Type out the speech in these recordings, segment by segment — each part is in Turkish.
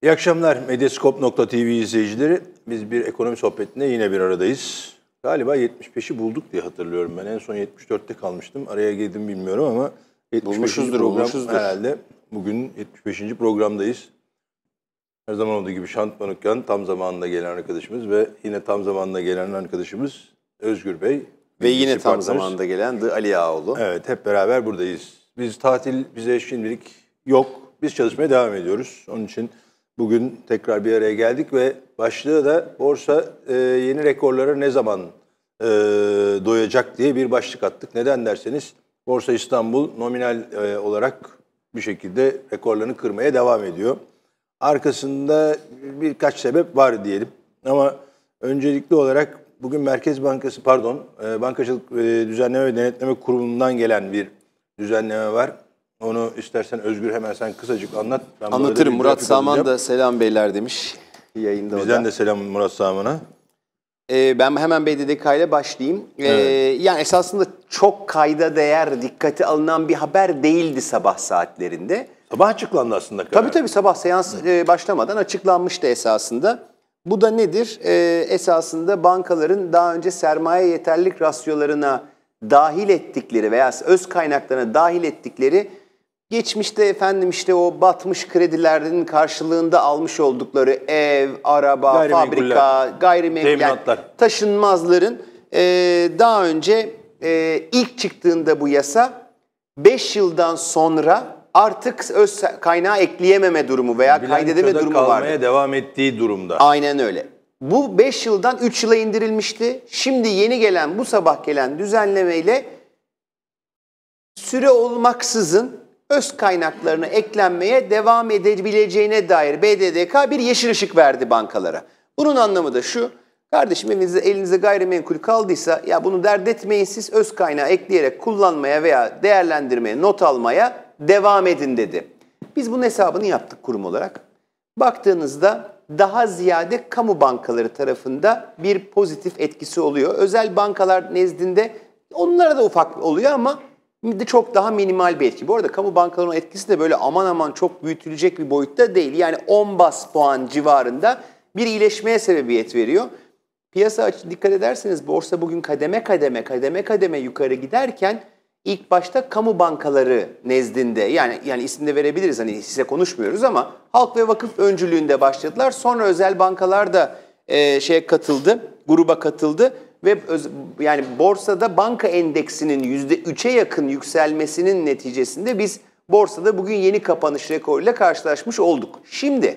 İyi akşamlar Medyascope.tv izleyicileri. Biz bir ekonomi sohbetinde yine bir aradayız. Galiba 75'i bulduk diye hatırlıyorum ben. En son 74'te kalmıştım. Araya girdim bilmiyorum ama 75. program herhalde. Bugün 75. programdayız. Her zaman olduğu gibi Şant Manukyan tam zamanında gelen arkadaşımız ve yine tam zamanında gelen arkadaşımız Özgür Bey. Ve yine tam zamanında gelen Ali Ağaoğlu. Evet, hep beraber buradayız. Biz tatil bize şimdilik yok. Biz çalışmaya devam ediyoruz. Onun için bugün tekrar bir araya geldik ve başlığı da borsa yeni rekorlara ne zaman doyacak diye bir başlık attık. Neden derseniz Borsa İstanbul nominal olarak bir şekilde rekorlarını kırmaya devam ediyor. Arkasında birkaç sebep var diyelim. Ama öncelikli olarak bugün Merkez Bankası, Bankacılık Düzenleme ve Denetleme Kurulu'ndan gelen bir düzenleme var. Onu istersen Özgür hemen sen kısacık anlat. Ben anlatırım. Murat Saman da selam beyler demiş yayında. Bizden de selam Murat Saman'a. Ben hemen BDDK ile başlayayım. Evet. Yani esasında çok kayda değer, dikkate alınan bir haber değildi sabah saatlerinde. Sabah açıklandı aslında. Tabii sabah seans başlamadan açıklanmıştı esasında. Bu da nedir? Esasında bankaların daha önce sermaye yeterlilik rasyolarına dahil ettikleri veya öz kaynaklarına dahil ettikleri geçmişte o batmış kredilerin karşılığında almış oldukları ev, araba, fabrika, gayrimenkul, yani taşınmazların daha önce ilk çıktığında bu yasa 5 yıldan sonra artık öz kaynağı ekleyememe durumu veya kaydedeme durumu vardı. Kalmaya devam ettiği durumda. Aynen öyle. Bu 5 yıldan 3 yıla indirilmişti. Şimdi yeni gelen, bu sabah gelen düzenlemeyle süre olmaksızın öz kaynaklarına eklenmeye devam edebileceğine dair BDDK bir yeşil ışık verdi bankalara. Bunun anlamı da şu: kardeşim elinizde gayrimenkul kaldıysa ya bunu dert etmeyin, siz öz kaynağı ekleyerek kullanmaya veya değerlendirmeye, not almaya devam edin dedi. Biz bunun hesabını yaptık kurum olarak. Baktığınızda daha ziyade kamu bankaları tarafında bir pozitif etkisi oluyor. Özel bankalar nezdinde onlara da ufak oluyor ama çok daha minimal bir etki. Bu arada kamu bankalarının etkisi de böyle aman aman çok büyütülecek bir boyutta değil. Yani 10 bas puan civarında bir iyileşmeye sebebiyet veriyor. Piyasa dikkat ederseniz borsa bugün kademe kademe yukarı giderken ilk başta kamu bankaları nezdinde, yani isim de verebiliriz, hani size konuşmuyoruz ama halk ve vakıf öncülüğünde başladılar. Sonra özel bankalar da gruba katıldı ve yani borsada banka endeksinin %3'e yakın yükselmesinin neticesinde biz borsada bugün yeni kapanış rekoruyla karşılaşmış olduk. Şimdi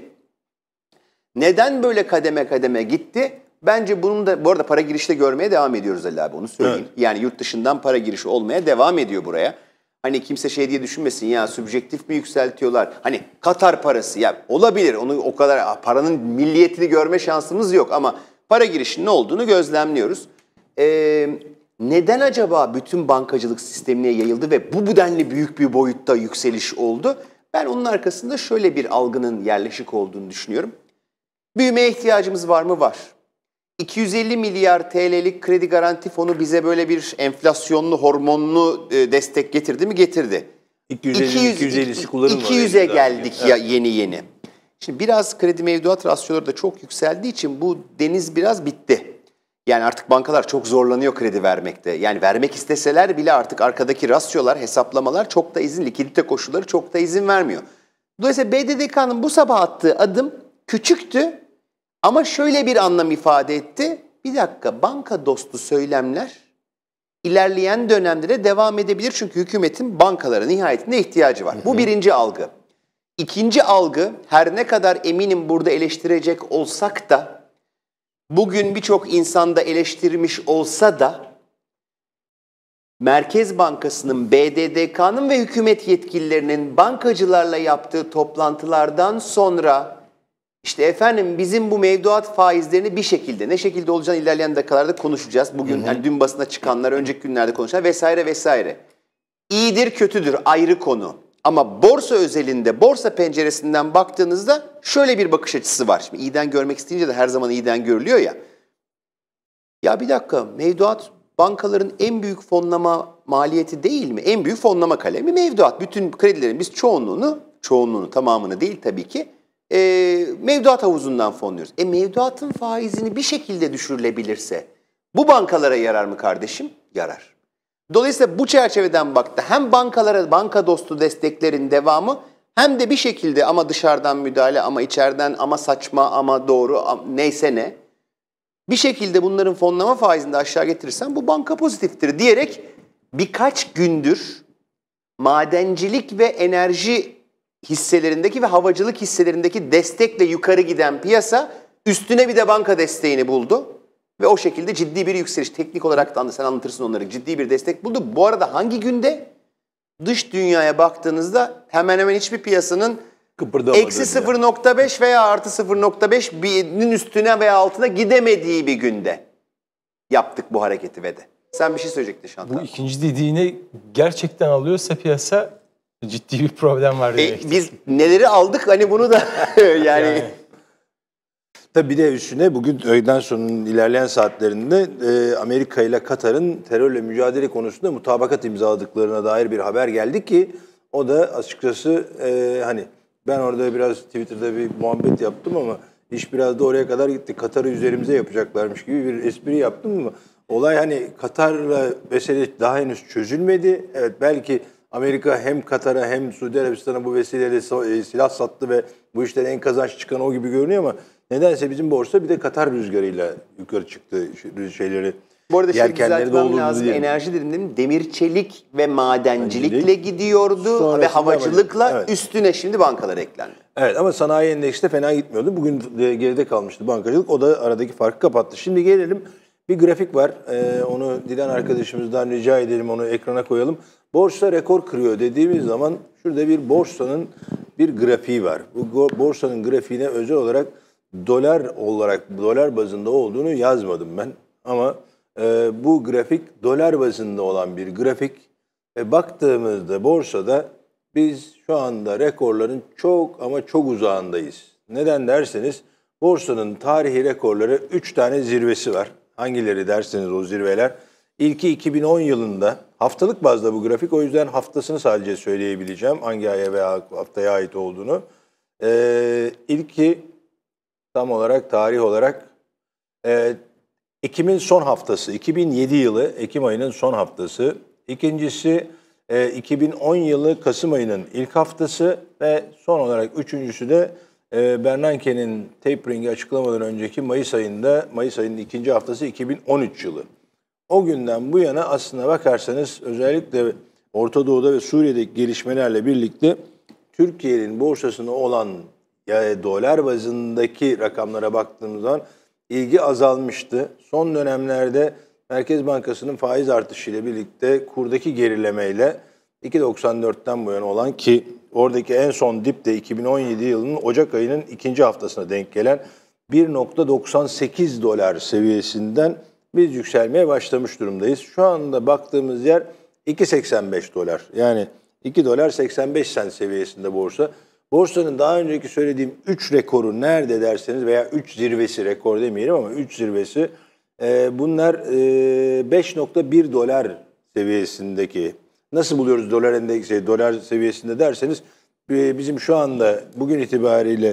neden böyle kademe gitti? Bence bunun da bu arada para girişte görmeye devam ediyoruz Ali abi, onu söyleyeyim. Evet. Yani yurt dışından para girişi olmaya devam ediyor buraya. Hani kimse diye düşünmesin ya, subjektif mi yükseltiyorlar? Hani Katar parası ya, olabilir, onu o kadar paranın milliyetini görme şansımız yok ama para girişinin ne olduğunu gözlemliyoruz. Neden acaba bütün bankacılık sistemine yayıldı ve bu denli büyük bir boyutta yükseliş oldu? Ben onun arkasında şöyle bir algının yerleşik olduğunu düşünüyorum. Büyümeye ihtiyacımız var mı? Var. 250 milyar TL'lik kredi garanti fonu bize böyle bir enflasyonlu, hormonlu destek getirdi mi? Getirdi. 250'si kullanılmadı. 200'e geldik ya yeni. Şimdi biraz kredi mevduat rasyoları da çok yükseldiği için bu deniz biraz bitti. Yani artık bankalar çok zorlanıyor kredi vermekte. Yani vermek isteseler bile artık arkadaki rasyolar, hesaplamalar çok da likidite koşulları çok da izin vermiyor. Dolayısıyla BDDK'nın bu sabah attığı adım küçüktü. Ama şöyle bir anlam ifade etti. Bir dakika, banka dostu söylemler ilerleyen dönemlere devam edebilir. Çünkü hükümetin bankalara nihayetinde ihtiyacı var. Bu birinci algı. İkinci algı, her ne kadar eminim burada eleştirecek olsak da, bugün birçok insan da eleştirmiş olsa da, Merkez Bankası'nın, BDDK'nın ve hükümet yetkililerinin bankacılarla yaptığı toplantılardan sonra bizim bu mevduat faizlerini bir şekilde, ne şekilde olacağını ilerleyen dakikalarda konuşacağız. Bugün yani dün basına çıkanlar, önceki günlerde konuşanlar vesaire. İyidir, kötüdür ayrı konu. Ama borsa özelinde, borsa penceresinden baktığınızda şöyle bir bakış açısı var. Şimdi iyiden görmek isteyince de her zaman iyiden görülüyor ya. Ya bir dakika, mevduat bankaların en büyük fonlama maliyeti değil mi? En büyük fonlama kalemi mevduat. Bütün kredilerin biz çoğunluğunu, tamamını değil tabii ki, Mevduat havuzundan fonluyoruz. Mevduatın faizini bir şekilde düşürülebilirse bu bankalara yarar mı kardeşim? Yarar. Dolayısıyla bu çerçeveden baktı. Hem bankalara banka dostu desteklerin devamı hem de bir şekilde ama dışarıdan müdahale ama içeriden ama saçma ama doğru neyse ne. Bir şekilde bunların fonlama faizini de aşağı getirirsen bu banka pozitiftir diyerek birkaç gündür madencilik ve enerji hisselerindeki ve havacılık hisselerindeki destekle yukarı giden piyasa üstüne bir de banka desteğini buldu. Ve o şekilde ciddi bir yükseliş. Teknik olarak da sen anlatırsın onları. Ciddi bir destek buldu. Bu arada hangi günde? Dış dünyaya baktığınızda hemen hemen hiçbir piyasanın eksi 0.5 veya artı 0.5'nin üstüne veya altına gidemediği bir günde yaptık bu hareketi ve de. Sen bir şey söyleyecektin Şantal. Bu ikinci dediğini gerçekten alıyorsa piyasa ciddi bir problem var demektir. Biz neleri aldık hani bunu da yani... Tabii bir de üstüne bugün öğleden sonunun ilerleyen saatlerinde Amerika ile Katar'ın terörle mücadele konusunda mutabakat imzaladıklarına dair bir haber geldi ki o da açıkçası hani ben orada biraz Twitter'da bir muhabbet yaptım ama iş biraz da oraya kadar gitti. Katar'ı üzerimize yapacaklarmış gibi bir espri yaptım ama olay hani Katar'la mesele daha henüz çözülmedi. Evet belki Amerika hem Katar'a hem Suudi Arabistan'a bu vesileyle silah sattı ve bu işten en kazanç çıkan o gibi görünüyor ama nedense bizim borsa bir de Katar rüzgarıyla yukarı çıktı şeyleri. Bu arada şey düzeltmem lazım. Diyelim. Enerji dedim demir çelik ve madencilikle gidiyordu sonrasında ve havacılıkla evet. Üstüne şimdi bankalar eklendi. Evet ama sanayi endeksi de fena gitmiyordu. Bugün geride kalmıştı bankacılık. O da aradaki farkı kapattı. Şimdi gelelim bir grafik var. Onu Dilan arkadaşımızdan rica edelim onu ekrana koyalım. Borsa rekor kırıyor dediğimiz zaman şurada bir borsanın bir grafiği var. Bu borsanın grafiğine özel olarak dolar bazında olduğunu yazmadım ben. Ama bu grafik dolar bazında olan bir grafik. Baktığımızda borsada biz şu anda rekorların çok ama çok uzağındayız. Neden derseniz borsanın tarihi rekorları 3 tane zirvesi var. Hangileri derseniz o zirveler. İlki 2010 yılında haftalık bazda bu grafik o yüzden haftasını sadece söyleyebileceğim. Hangi aya veya haftaya ait olduğunu. İlki tam olarak tarih olarak Ekim'in son haftası, 2007 yılı Ekim ayının son haftası. İkincisi 2010 yılı Kasım ayının ilk haftası ve son olarak üçüncüsü de Bernanke'nin tapering'i açıklamadan önceki Mayıs ayının ikinci haftası 2013 yılı. O günden bu yana aslına bakarsanız özellikle Orta Doğu'da ve Suriye'deki gelişmelerle birlikte Türkiye'nin borsasına olan yani dolar bazındaki rakamlara baktığımız zaman ilgi azalmıştı. Son dönemlerde Merkez Bankası'nın faiz artışıyla birlikte kurdaki gerilemeyle 2.94'ten bu yana olan ki oradaki en son dip de 2017 yılının Ocak ayının ikinci haftasına denk gelen 1.98 dolar seviyesinden biz yükselmeye başlamış durumdayız. Şu anda baktığımız yer 2.85 dolar. Yani 2 dolar 85 sent seviyesinde borsa. Borsanın daha önceki söylediğim 3 rekoru nerede derseniz veya 3 zirvesi rekor demeyelim ama 3 zirvesi bunlar 5.1 dolar seviyesindeki. Nasıl buluyoruz dolar endeksi, dolar seviyesinde derseniz bizim şu anda bugün itibariyle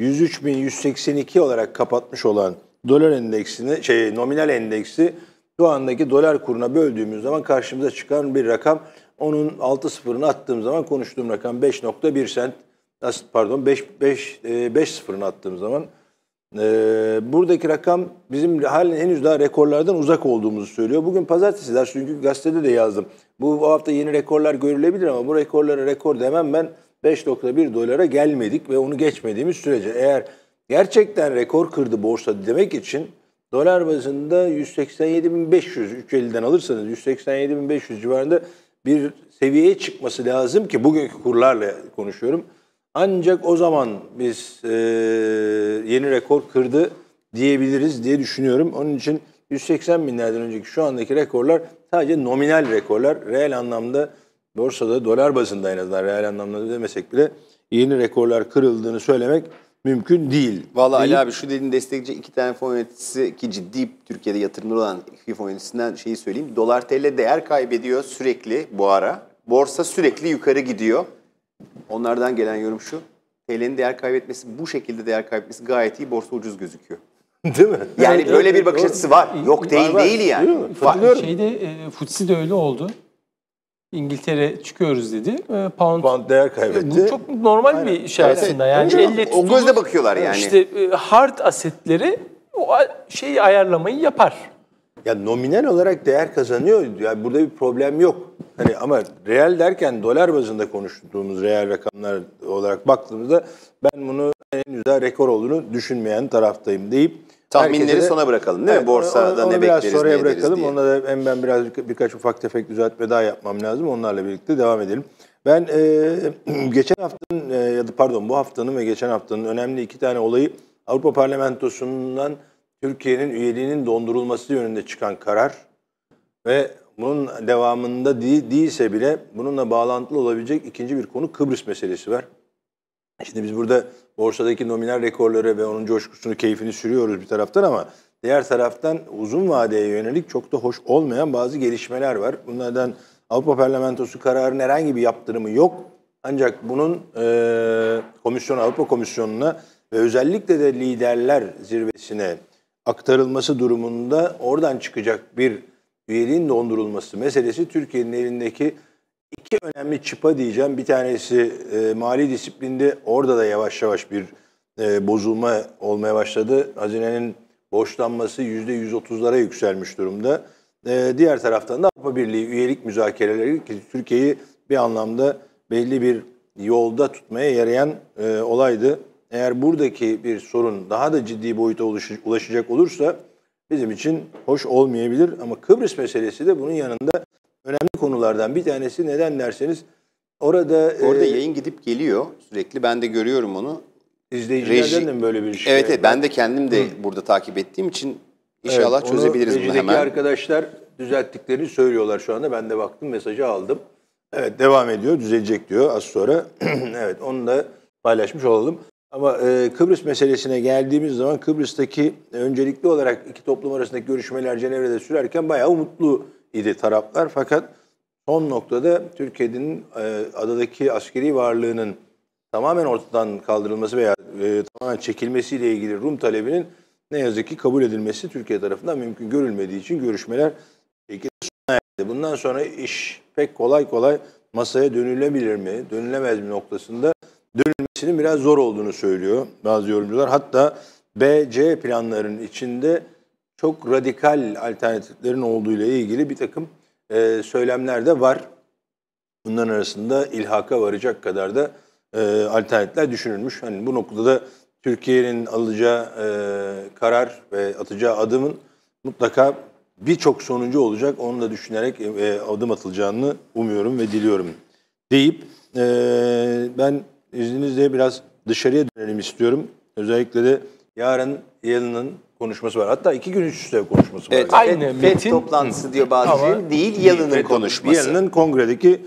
103.182 olarak kapatmış olan dolar endeksini nominal endeksi şu andaki dolar kuruna böldüğümüz zaman karşımıza çıkan bir rakam. Onun 6 sıfırını attığım zaman konuştuğum rakam 5.1 sent. Pardon 5 sıfırını attığım zaman buradaki rakam bizim halen henüz daha rekorlardan uzak olduğumuzu söylüyor. Bugün pazartesi çünkü gazetede de yazdım. Bu hafta yeni rekorlar görülebilir ama bu rekorlara rekor demem ben 5.1 dolara gelmedik ve onu geçmediğimiz sürece eğer gerçekten rekor kırdı borsa demek için dolar bazında 187.500 3.50'den alırsanız 187.500 civarında bir seviyeye çıkması lazım ki bugünkü kurlarla konuşuyorum. Ancak o zaman biz yeni rekor kırdı diyebiliriz diye düşünüyorum. Onun için 180 binlerden önceki şu andaki rekorlar sadece nominal rekorlar. Reel anlamda borsada dolar bazında en azından reel anlamda demesek bile yeni rekorlar kırıldığını söylemek mümkün değil. Vallahi Ali abi şu dediğin destekçi 2 tane fon yöneticisi ki ciddi Türkiye'de yatırımları olan 2 fon yöneticisinden şeyi söyleyeyim. Dolar TL değer kaybediyor sürekli bu ara. Borsa sürekli yukarı gidiyor. Onlardan gelen yorum şu. TL'nin değer kaybetmesi, bu şekilde değer kaybetmesi gayet iyi. Borsa ucuz gözüküyor. Değil mi? Yani Evet, böyle evet, bir bakış doğru. açısı var. Yok değil var. değil yani. Değil mi? Var. Katılıyorum. FTSE de öyle oldu. İngiltere çıkıyoruz dedi. Pound Değer kaybetti. bu çok normal Aynen. bir şey Evet. aslında. Yani Tabii elle canım, o gözle bakıyorlar yani. İşte hard asetleri o şeyi ayarlamayı yapar. Ya nominal olarak değer kazanıyor. Yani burada bir problem yok. Hani ama reel derken dolar bazında konuştuğumuz reel rakamlar olarak baktığımızda ben bunu henüz daha rekor olduğunu düşünmeyen taraftayım deyip Tahminleri herkese de- sona bırakalım değil mi? Evet, Borsada onu ne biraz bekleriz, sonraya ne ederiz bırakalım. diye. Onda da hem ben birkaç ufak tefek düzeltme daha yapmam lazım. Onlarla birlikte devam edelim. Ben geçen haftanın ya da pardon bu haftanın ve geçen haftanın önemli iki tane olayı Avrupa Parlamentosu'ndan Türkiye'nin üyeliğinin dondurulması yönünde çıkan karar ve bunun devamında değilse bile bununla bağlantılı olabilecek ikinci bir konu Kıbrıs meselesi var. Şimdi biz burada borsadaki nominal rekorları ve onun coşkusunu, keyfini sürüyoruz bir taraftan ama diğer taraftan uzun vadeye yönelik çok da hoş olmayan bazı gelişmeler var. Bunlardan Avrupa Parlamentosu kararının herhangi bir yaptırımı yok. Ancak bunun Avrupa Komisyonu'na ve özellikle de liderler zirvesine aktarılması durumunda oradan çıkacak bir üyeliğin dondurulması meselesi Türkiye'nin elindeki İki önemli çıpa diyeceğim. Bir tanesi mali disiplinde orada da yavaş yavaş bir bozulma olmaya başladı. Hazinenin borçlanması %130'lara yükselmiş durumda. Diğer taraftan da Avrupa Birliği üyelik müzakereleri ki Türkiye'yi bir anlamda belli bir yolda tutmaya yarayan olaydı. Eğer buradaki bir sorun daha da ciddi boyuta ulaşacak olursa bizim için hoş olmayabilir. Ama Kıbrıs meselesi de bunun yanında önemli konulardan bir tanesi. Neden derseniz orada Yayın gidip geliyor sürekli. Ben de görüyorum onu. izleyicilerden de mi böyle bir şey? Evet, ben de kendim de burada takip ettiğim için inşallah Evet, çözebiliriz bunu rejideki hemen. arkadaşlar düzelttiklerini söylüyorlar şu anda. Ben de baktım, mesajı aldım. Evet, devam ediyor, düzelecek diyor az sonra. Evet, onu da paylaşmış olalım. Ama Kıbrıs meselesine geldiğimiz zaman Kıbrıs'taki öncelikli olarak iki toplum arasındaki görüşmeler Cenevre'de sürerken bayağı umutlu idi taraflar. Fakat son noktada Türkiye'nin adadaki askeri varlığının tamamen ortadan kaldırılması veya tamamen çekilmesiyle ilgili Rum talebinin ne yazık ki kabul edilmesi Türkiye tarafından mümkün görülmediği için görüşmeler sona erdi. Bundan sonra iş pek kolay masaya dönülebilir mi, dönülemez mi noktasında dönülmesinin biraz zor olduğunu söylüyor bazı yorumcular. Hatta B-C planlarının içinde çok radikal alternatiflerin olduğu ile ilgili bir takım söylemler de var. Bunların arasında ilhaka varacak kadar da alternatifler düşünülmüş. Hani bu noktada da Türkiye'nin alacağı karar ve atacağı adımın mutlaka birçok sonucu olacak. Onu da düşünerek adım atılacağını umuyorum ve diliyorum deyip ben izninizle biraz dışarıya dönelim istiyorum. Özellikle de yarın Yalın'ın konuşması var. Hatta 2 gün üst üste konuşması var. Evet, Aynı FED metin toplantısı diyor bazıları. Ama Değil, Yalın'ın konuşması. Yalın'ın kongredeki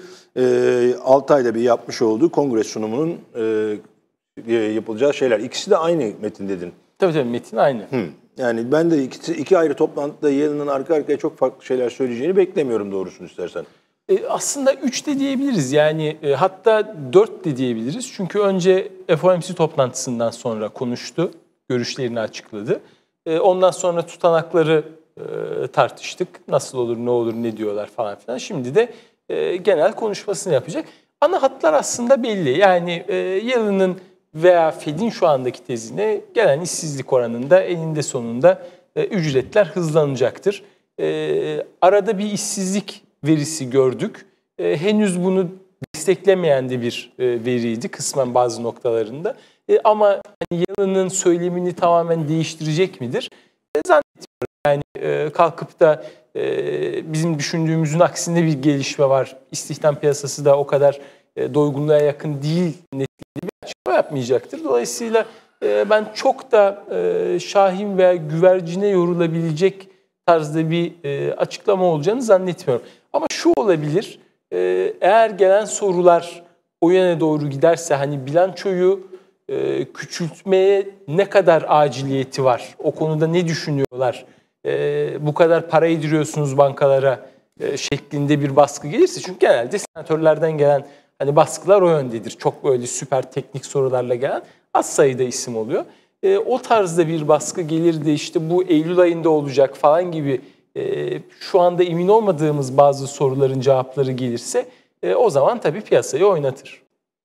6 ayda bir yapmış olduğu kongre sunumunun yapılacağı şeyler. İkisi de aynı metin dedin. Tabii metin aynı. Yani ben de iki ayrı toplantıda Yalın'ın arka arkaya çok farklı şeyler söyleyeceğini beklemiyorum doğrusunu istersen. Aslında 3 de diyebiliriz yani hatta 4 de diyebiliriz. Çünkü önce FOMC toplantısından sonra konuştu, görüşlerini açıkladı. Ondan sonra tutanakları tartıştık. Nasıl olur, ne olur, ne diyorlar falan filan. Şimdi de genel konuşmasını yapacak. Ana hatlar aslında belli. Yani Yalın'ın veya Fed'in şu andaki tezine gelen işsizlik oranında eninde sonunda ücretler hızlanacaktır. Arada bir işsizlik verisi gördük. Henüz bunu desteklemeyen de bir veriydi kısmen bazı noktalarında. Ama hani Yalın'ın söylemini tamamen değiştirecek midir? Zannetmiyorum. Yani kalkıp da bizim düşündüğümüzün aksine bir gelişme var. İstihdam piyasası da o kadar doygunluğa yakın değil neticede bir açıklama yapmayacaktır. Dolayısıyla ben çok da şahin veya güvercine yorulabilecek tarzda bir açıklama olacağını zannetmiyorum. Ama şu olabilir, eğer gelen sorular o yöne doğru giderse hani bilançoyu küçültmeye ne kadar aciliyeti var, o konuda ne düşünüyorlar, bu kadar para yediriyorsunuz bankalara şeklinde bir baskı gelirse, çünkü genelde senatörlerden gelen Hani baskılar o yöndedir. Çok böyle süper teknik sorularla gelen az sayıda isim oluyor. O tarzda bir baskı gelir de işte bu Eylül ayında olacak falan gibi şu anda emin olmadığımız bazı soruların cevapları gelirse o zaman tabii piyasayı oynatır.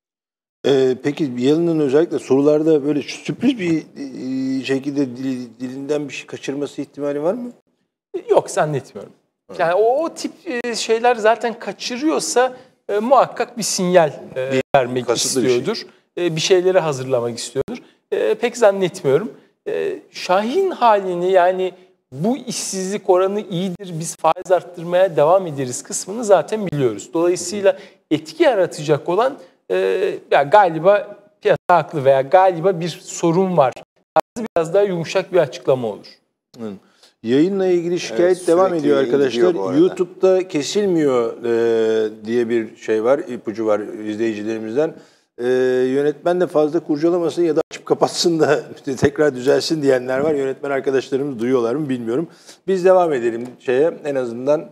Peki Yalın'ın özellikle sorularda böyle sürpriz bir şekilde dilinden bir şey kaçırması ihtimali var mı? Yok, zannetmiyorum. Yani o tip şeyler zaten kaçırıyorsa muhakkak bir sinyal vermek istiyordur. Bir şeyleri hazırlamak istiyordur. Pek zannetmiyorum. Şahin halini, yani bu işsizlik oranı iyidir, biz faiz arttırmaya devam ederiz kısmını zaten biliyoruz. Dolayısıyla etki yaratacak olan ya galiba piyasa haklı veya galiba bir sorun var. Biraz daha yumuşak bir açıklama olur. Hı. Yayınla ilgili şikayet devam ediyor arkadaşlar. YouTube'da kesilmiyor diye bir şey var, ipucu var izleyicilerimizden. Yönetmen de fazla kurcalamasın ya da açıp kapatsın da tekrar düzelsin diyenler var. Yönetmen arkadaşlarımız duyuyorlar mı bilmiyorum. Biz devam edelim şeye, en azından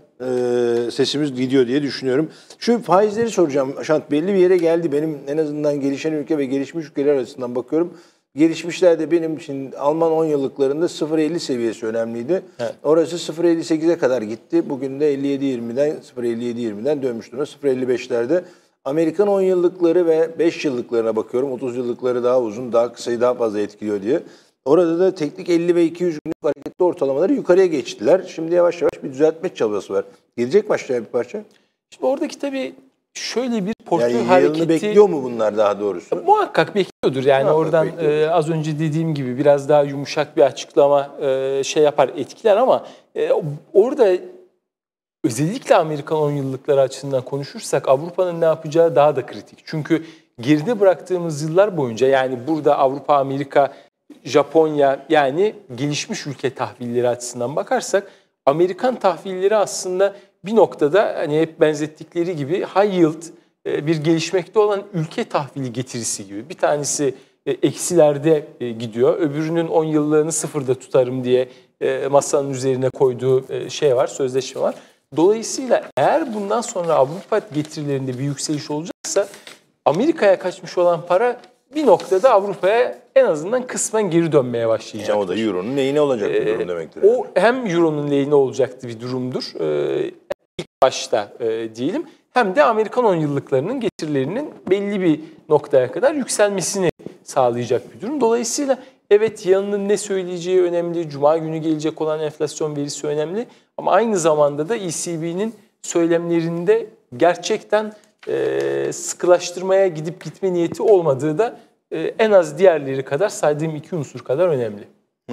sesimiz gidiyor diye düşünüyorum. Şu faizleri soracağım. Şant, belli bir yere geldi. Benim en azından gelişen ülke ve gelişmiş ülkeler arasından bakıyorum. Gelişmişlerde benim için Alman 10 yıllıklarında 0.50 seviyesi önemliydi. Evet. Orası 0.58'e kadar gitti. Bugün de 0.57-20'den dönmüş durumda. 0.55'lerde. Amerikan 10 yıllıkları ve 5 yıllıklarına bakıyorum. 30 yıllıkları daha uzun, daha kısayı daha fazla etkiliyor diye. Orada da teknik 50 ve 200 günlük hareketli ortalamaları yukarıya geçtiler. Şimdi yavaş yavaş bir düzeltme çabası var. Gelecek mi aşağıya bir parça? Şimdi oradaki tabii şöyle bir portföy yani hareketi... bekliyor mu bunlar daha doğrusu? Muhakkak bekliyordur. Yani muhakkak oradan az önce dediğim gibi biraz daha yumuşak bir açıklama şey yapar, etkiler ama orada özellikle Amerikan 10 yıllıkları açısından konuşursak Avrupa'nın ne yapacağı daha da kritik. Çünkü geride bıraktığımız yıllar boyunca, yani burada Avrupa, Amerika, Japonya, yani gelişmiş ülke tahvilleri açısından bakarsak Amerikan tahvilleri aslında bir noktada hani hep benzettikleri gibi high yield bir gelişmekte olan ülke tahvili getirisi gibi. Bir tanesi eksilerde gidiyor, öbürünün 10 yıllığını sıfırda tutarım diye masanın üzerine koyduğu şey var, sözleşme var. Dolayısıyla eğer bundan sonra Avrupa getirilerinde bir yükseliş olacaksa Amerika'ya kaçmış olan para bir noktada Avrupa'ya en azından kısmen geri dönmeye başlayacak. Yani o da Euro'nun lehine olacak bir durum demektir. O hem Euro'nun lehine olacaktı bir durumdur ilk başta diyelim, hem de Amerikan 10 yıllıklarının getirilerinin belli bir noktaya kadar yükselmesini sağlayacak bir durum. Dolayısıyla evet, Yalın'ın ne söyleyeceği önemli, Cuma günü gelecek olan enflasyon verisi önemli ama aynı zamanda da ECB'nin söylemlerinde gerçekten sıkılaştırmaya gidip gitme niyeti olmadığı da en az diğerleri kadar, saydığım iki unsur kadar önemli.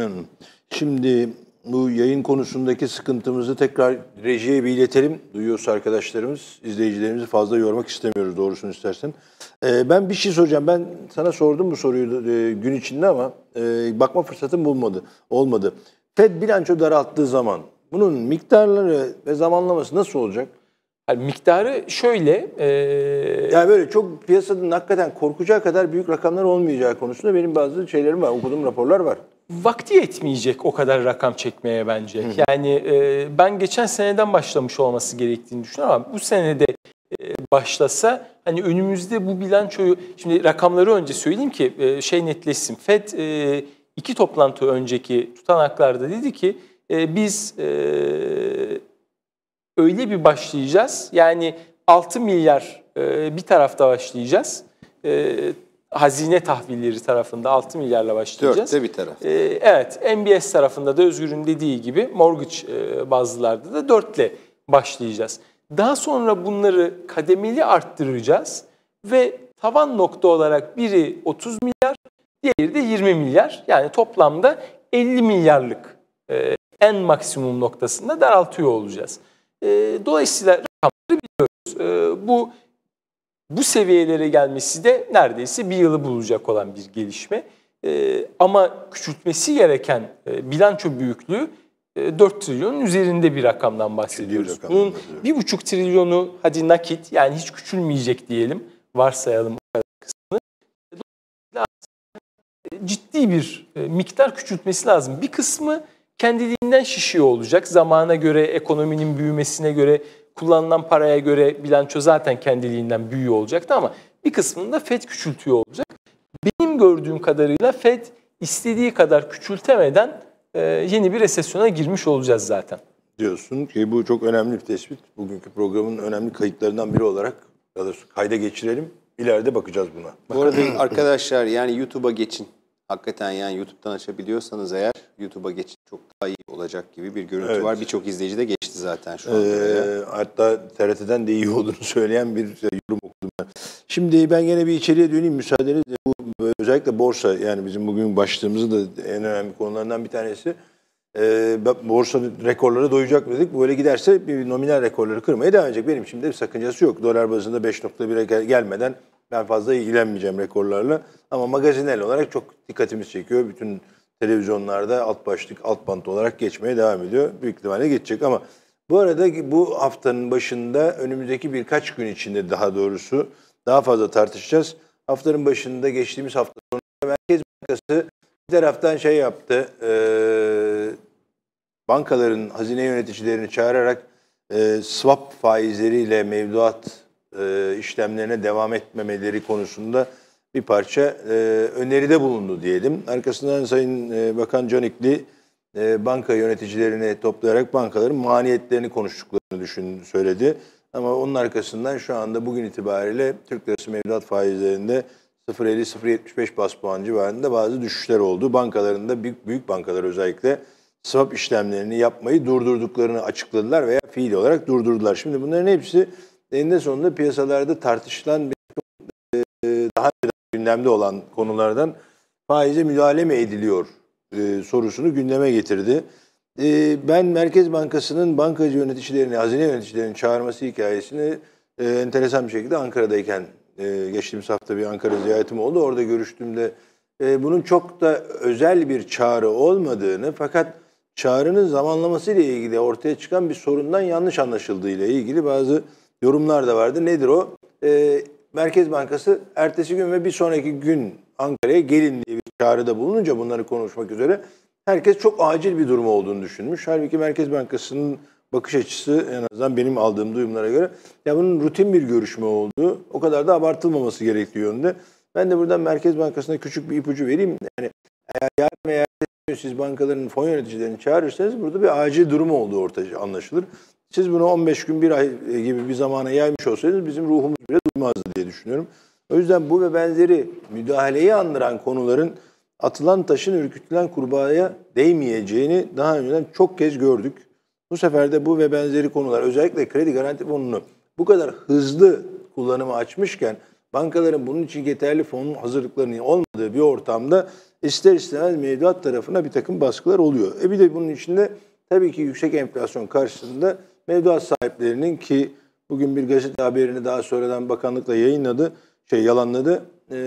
Şimdi bu yayın konusundaki sıkıntımızı tekrar rejiye bir iletelim. Duyuyorsa arkadaşlarımız, izleyicilerimizi fazla yormak istemiyoruz doğrusunu istersen. Ben bir şey soracağım. Ben sana sordum bu soruyu gün içinde ama bakma fırsatım olmadı. Fed bilanço daralttığı zaman bunun miktarları ve zamanlaması nasıl olacak? Yani miktarı şöyle... Yani böyle çok piyasanın hakikaten korkacağı kadar büyük rakamlar olmayacağı konusunda benim bazı şeylerim var. Okuduğum raporlar var. Vakti yetmeyecek o kadar rakam çekmeye bence. Yani ben geçen seneden başlamış olması gerektiğini düşünüyorum ama bu senede başlasa hani önümüzde bu bilançoyu... Şimdi rakamları önce söyleyeyim ki netleşsin. Fed iki toplantı önceki tutanaklarda dedi ki biz öyle bir başlayacağız. Yani 6 milyar bir tarafta başlayacağız. Hazine tahvilleri tarafında 6 milyarla başlayacağız. 4'te bir taraf. Evet, MBS tarafında da Özgür'ün dediği gibi mortgage bazılarda da 4'le başlayacağız. Daha sonra bunları kademeli arttıracağız ve tavan nokta olarak biri 30 milyar, diğeri de 20 milyar. Yani toplamda 50 milyarlık en maksimum noktasında daraltıyor olacağız. Dolayısıyla rakamları biliyoruz. Bu seviyelere gelmesi de neredeyse bir yılı bulacak olan bir gelişme. Ama küçültmesi gereken bilanço büyüklüğü 4 trilyonun üzerinde bir rakamdan bahsediyoruz. Bunun 1,5 trilyonu hadi nakit, yani hiç küçülmeyecek diyelim, varsayalım o kadar kısmını. Ciddi bir miktar küçültmesi lazım. Bir kısmı kendiliğinden şişiyor olacak. Zamana göre, ekonominin büyümesine göre, kullanılan paraya göre bilanço zaten kendiliğinden büyüyor olacaktı ama bir kısmını da FED küçültüyor olacak. Benim gördüğüm kadarıyla FED istediği kadar küçültemeden yeni bir resesyona girmiş olacağız zaten. Diyorsun ki bu çok önemli bir tespit. Bugünkü programın önemli kayıtlarından biri olarak ya da kayda geçirelim. İleride bakacağız buna. Bu arada arkadaşlar yani YouTube'a geçin. Hakikaten yani YouTube'dan açabiliyorsanız eğer YouTube'a geçin. Çok daha iyi olacak gibi bir görüntü var. Birçok izleyici de geçti zaten şu anda. Hatta TRT'den de iyi olduğunu söyleyen bir yorum okudum ben. Şimdi ben yine bir içeriye döneyim müsaadenizle. Bu özellikle borsa, yani bizim bugün başlığımızın da en önemli konularından bir tanesi. Borsa rekorları doyacak dedik. Böyle giderse bir nominal rekorları kırmaya devam edecek. Benim için de bir sakıncası yok. Dolar bazında 5.1'e gelmeden ben fazla ilgilenmeyeceğim rekorlarla. Ama magazinel olarak çok dikkatimiz çekiyor. Bütün televizyonlarda alt başlık, alt bant olarak geçmeye devam ediyor. Büyük ihtimalle geçecek ama bu arada bu haftanın başında, önümüzdeki birkaç gün içinde daha doğrusu daha fazla tartışacağız. Haftanın başında, geçtiğimiz hafta sonunda Merkez Bankası bir taraftan şey yaptı, bankaların hazine yöneticilerini çağırarak swap faizleriyle mevduat işlemlerine devam etmemeleri konusunda bir parça öneride bulundu diyelim. Arkasından Sayın Bakan Canikli banka yöneticilerini toplayarak bankaların maliyetlerini konuştuklarını söyledi. Ama onun arkasından şu anda bugün itibariyle Türk lirası mevduat faizlerinde 0.50-0.75 bas puan civarında bazı düşüşler oldu. Bankalarında büyük bankalar özellikle swap işlemlerini yapmayı durdurduklarını açıkladılar veya fiil olarak durdurdular. Şimdi bunların hepsi eninde sonunda piyasalarda tartışılan daha gündemde olan konulardan faize müdahale mi ediliyor sorusunu gündeme getirdi. Ben Merkez Bankası'nın bankacı yöneticilerini, hazine yöneticilerini çağırması hikayesini enteresan bir şekilde Ankara'dayken geçtiğimiz hafta bir Ankara ziyaretim oldu. Orada görüştüğümde bunun çok da özel bir çağrı olmadığını, fakat çağrının zamanlaması ile ilgili ortaya çıkan bir sorundan yanlış anlaşıldığı ile ilgili bazı yorumlar da vardı. Nedir o? Merkez Bankası ertesi gün ve bir sonraki gün Ankara'ya gelin diye bir çağrıda bulununca bunları konuşmak üzere herkes çok acil bir durum olduğunu düşünmüş. Halbuki Merkez Bankası'nın bakış açısı, en azından benim aldığım duyumlara göre, ya bunun rutin bir görüşme olduğu, o kadar da abartılmaması gerektiği yönünde. Ben de buradan Merkez Bankası'na küçük bir ipucu vereyim. Yani eğer yarın veya siz bankaların fon yöneticilerini çağırırsanız burada bir acil durum olduğu ortaya anlaşılır. Siz bunu 15 gün, bir ay gibi bir zamana yaymış olsaydınız bizim ruhumuz bile duymazdı diye düşünüyorum. O yüzden bu ve benzeri müdahaleyi andıran konuların atılan taşın ürkütülen kurbağaya değmeyeceğini daha önceden çok kez gördük. Bu sefer de bu ve benzeri konular, özellikle kredi garanti fonunu bu kadar hızlı kullanıma açmışken bankaların bunun için yeterli fon hazırlıklarının olmadığı bir ortamda ister istemez mevduat tarafına bir takım baskılar oluyor. Bir de bunun içinde tabii ki yüksek enflasyon karşısında mevduat sahiplerinin, ki bugün bir gazete haberini daha sonradan bakanlıkla yalanladı.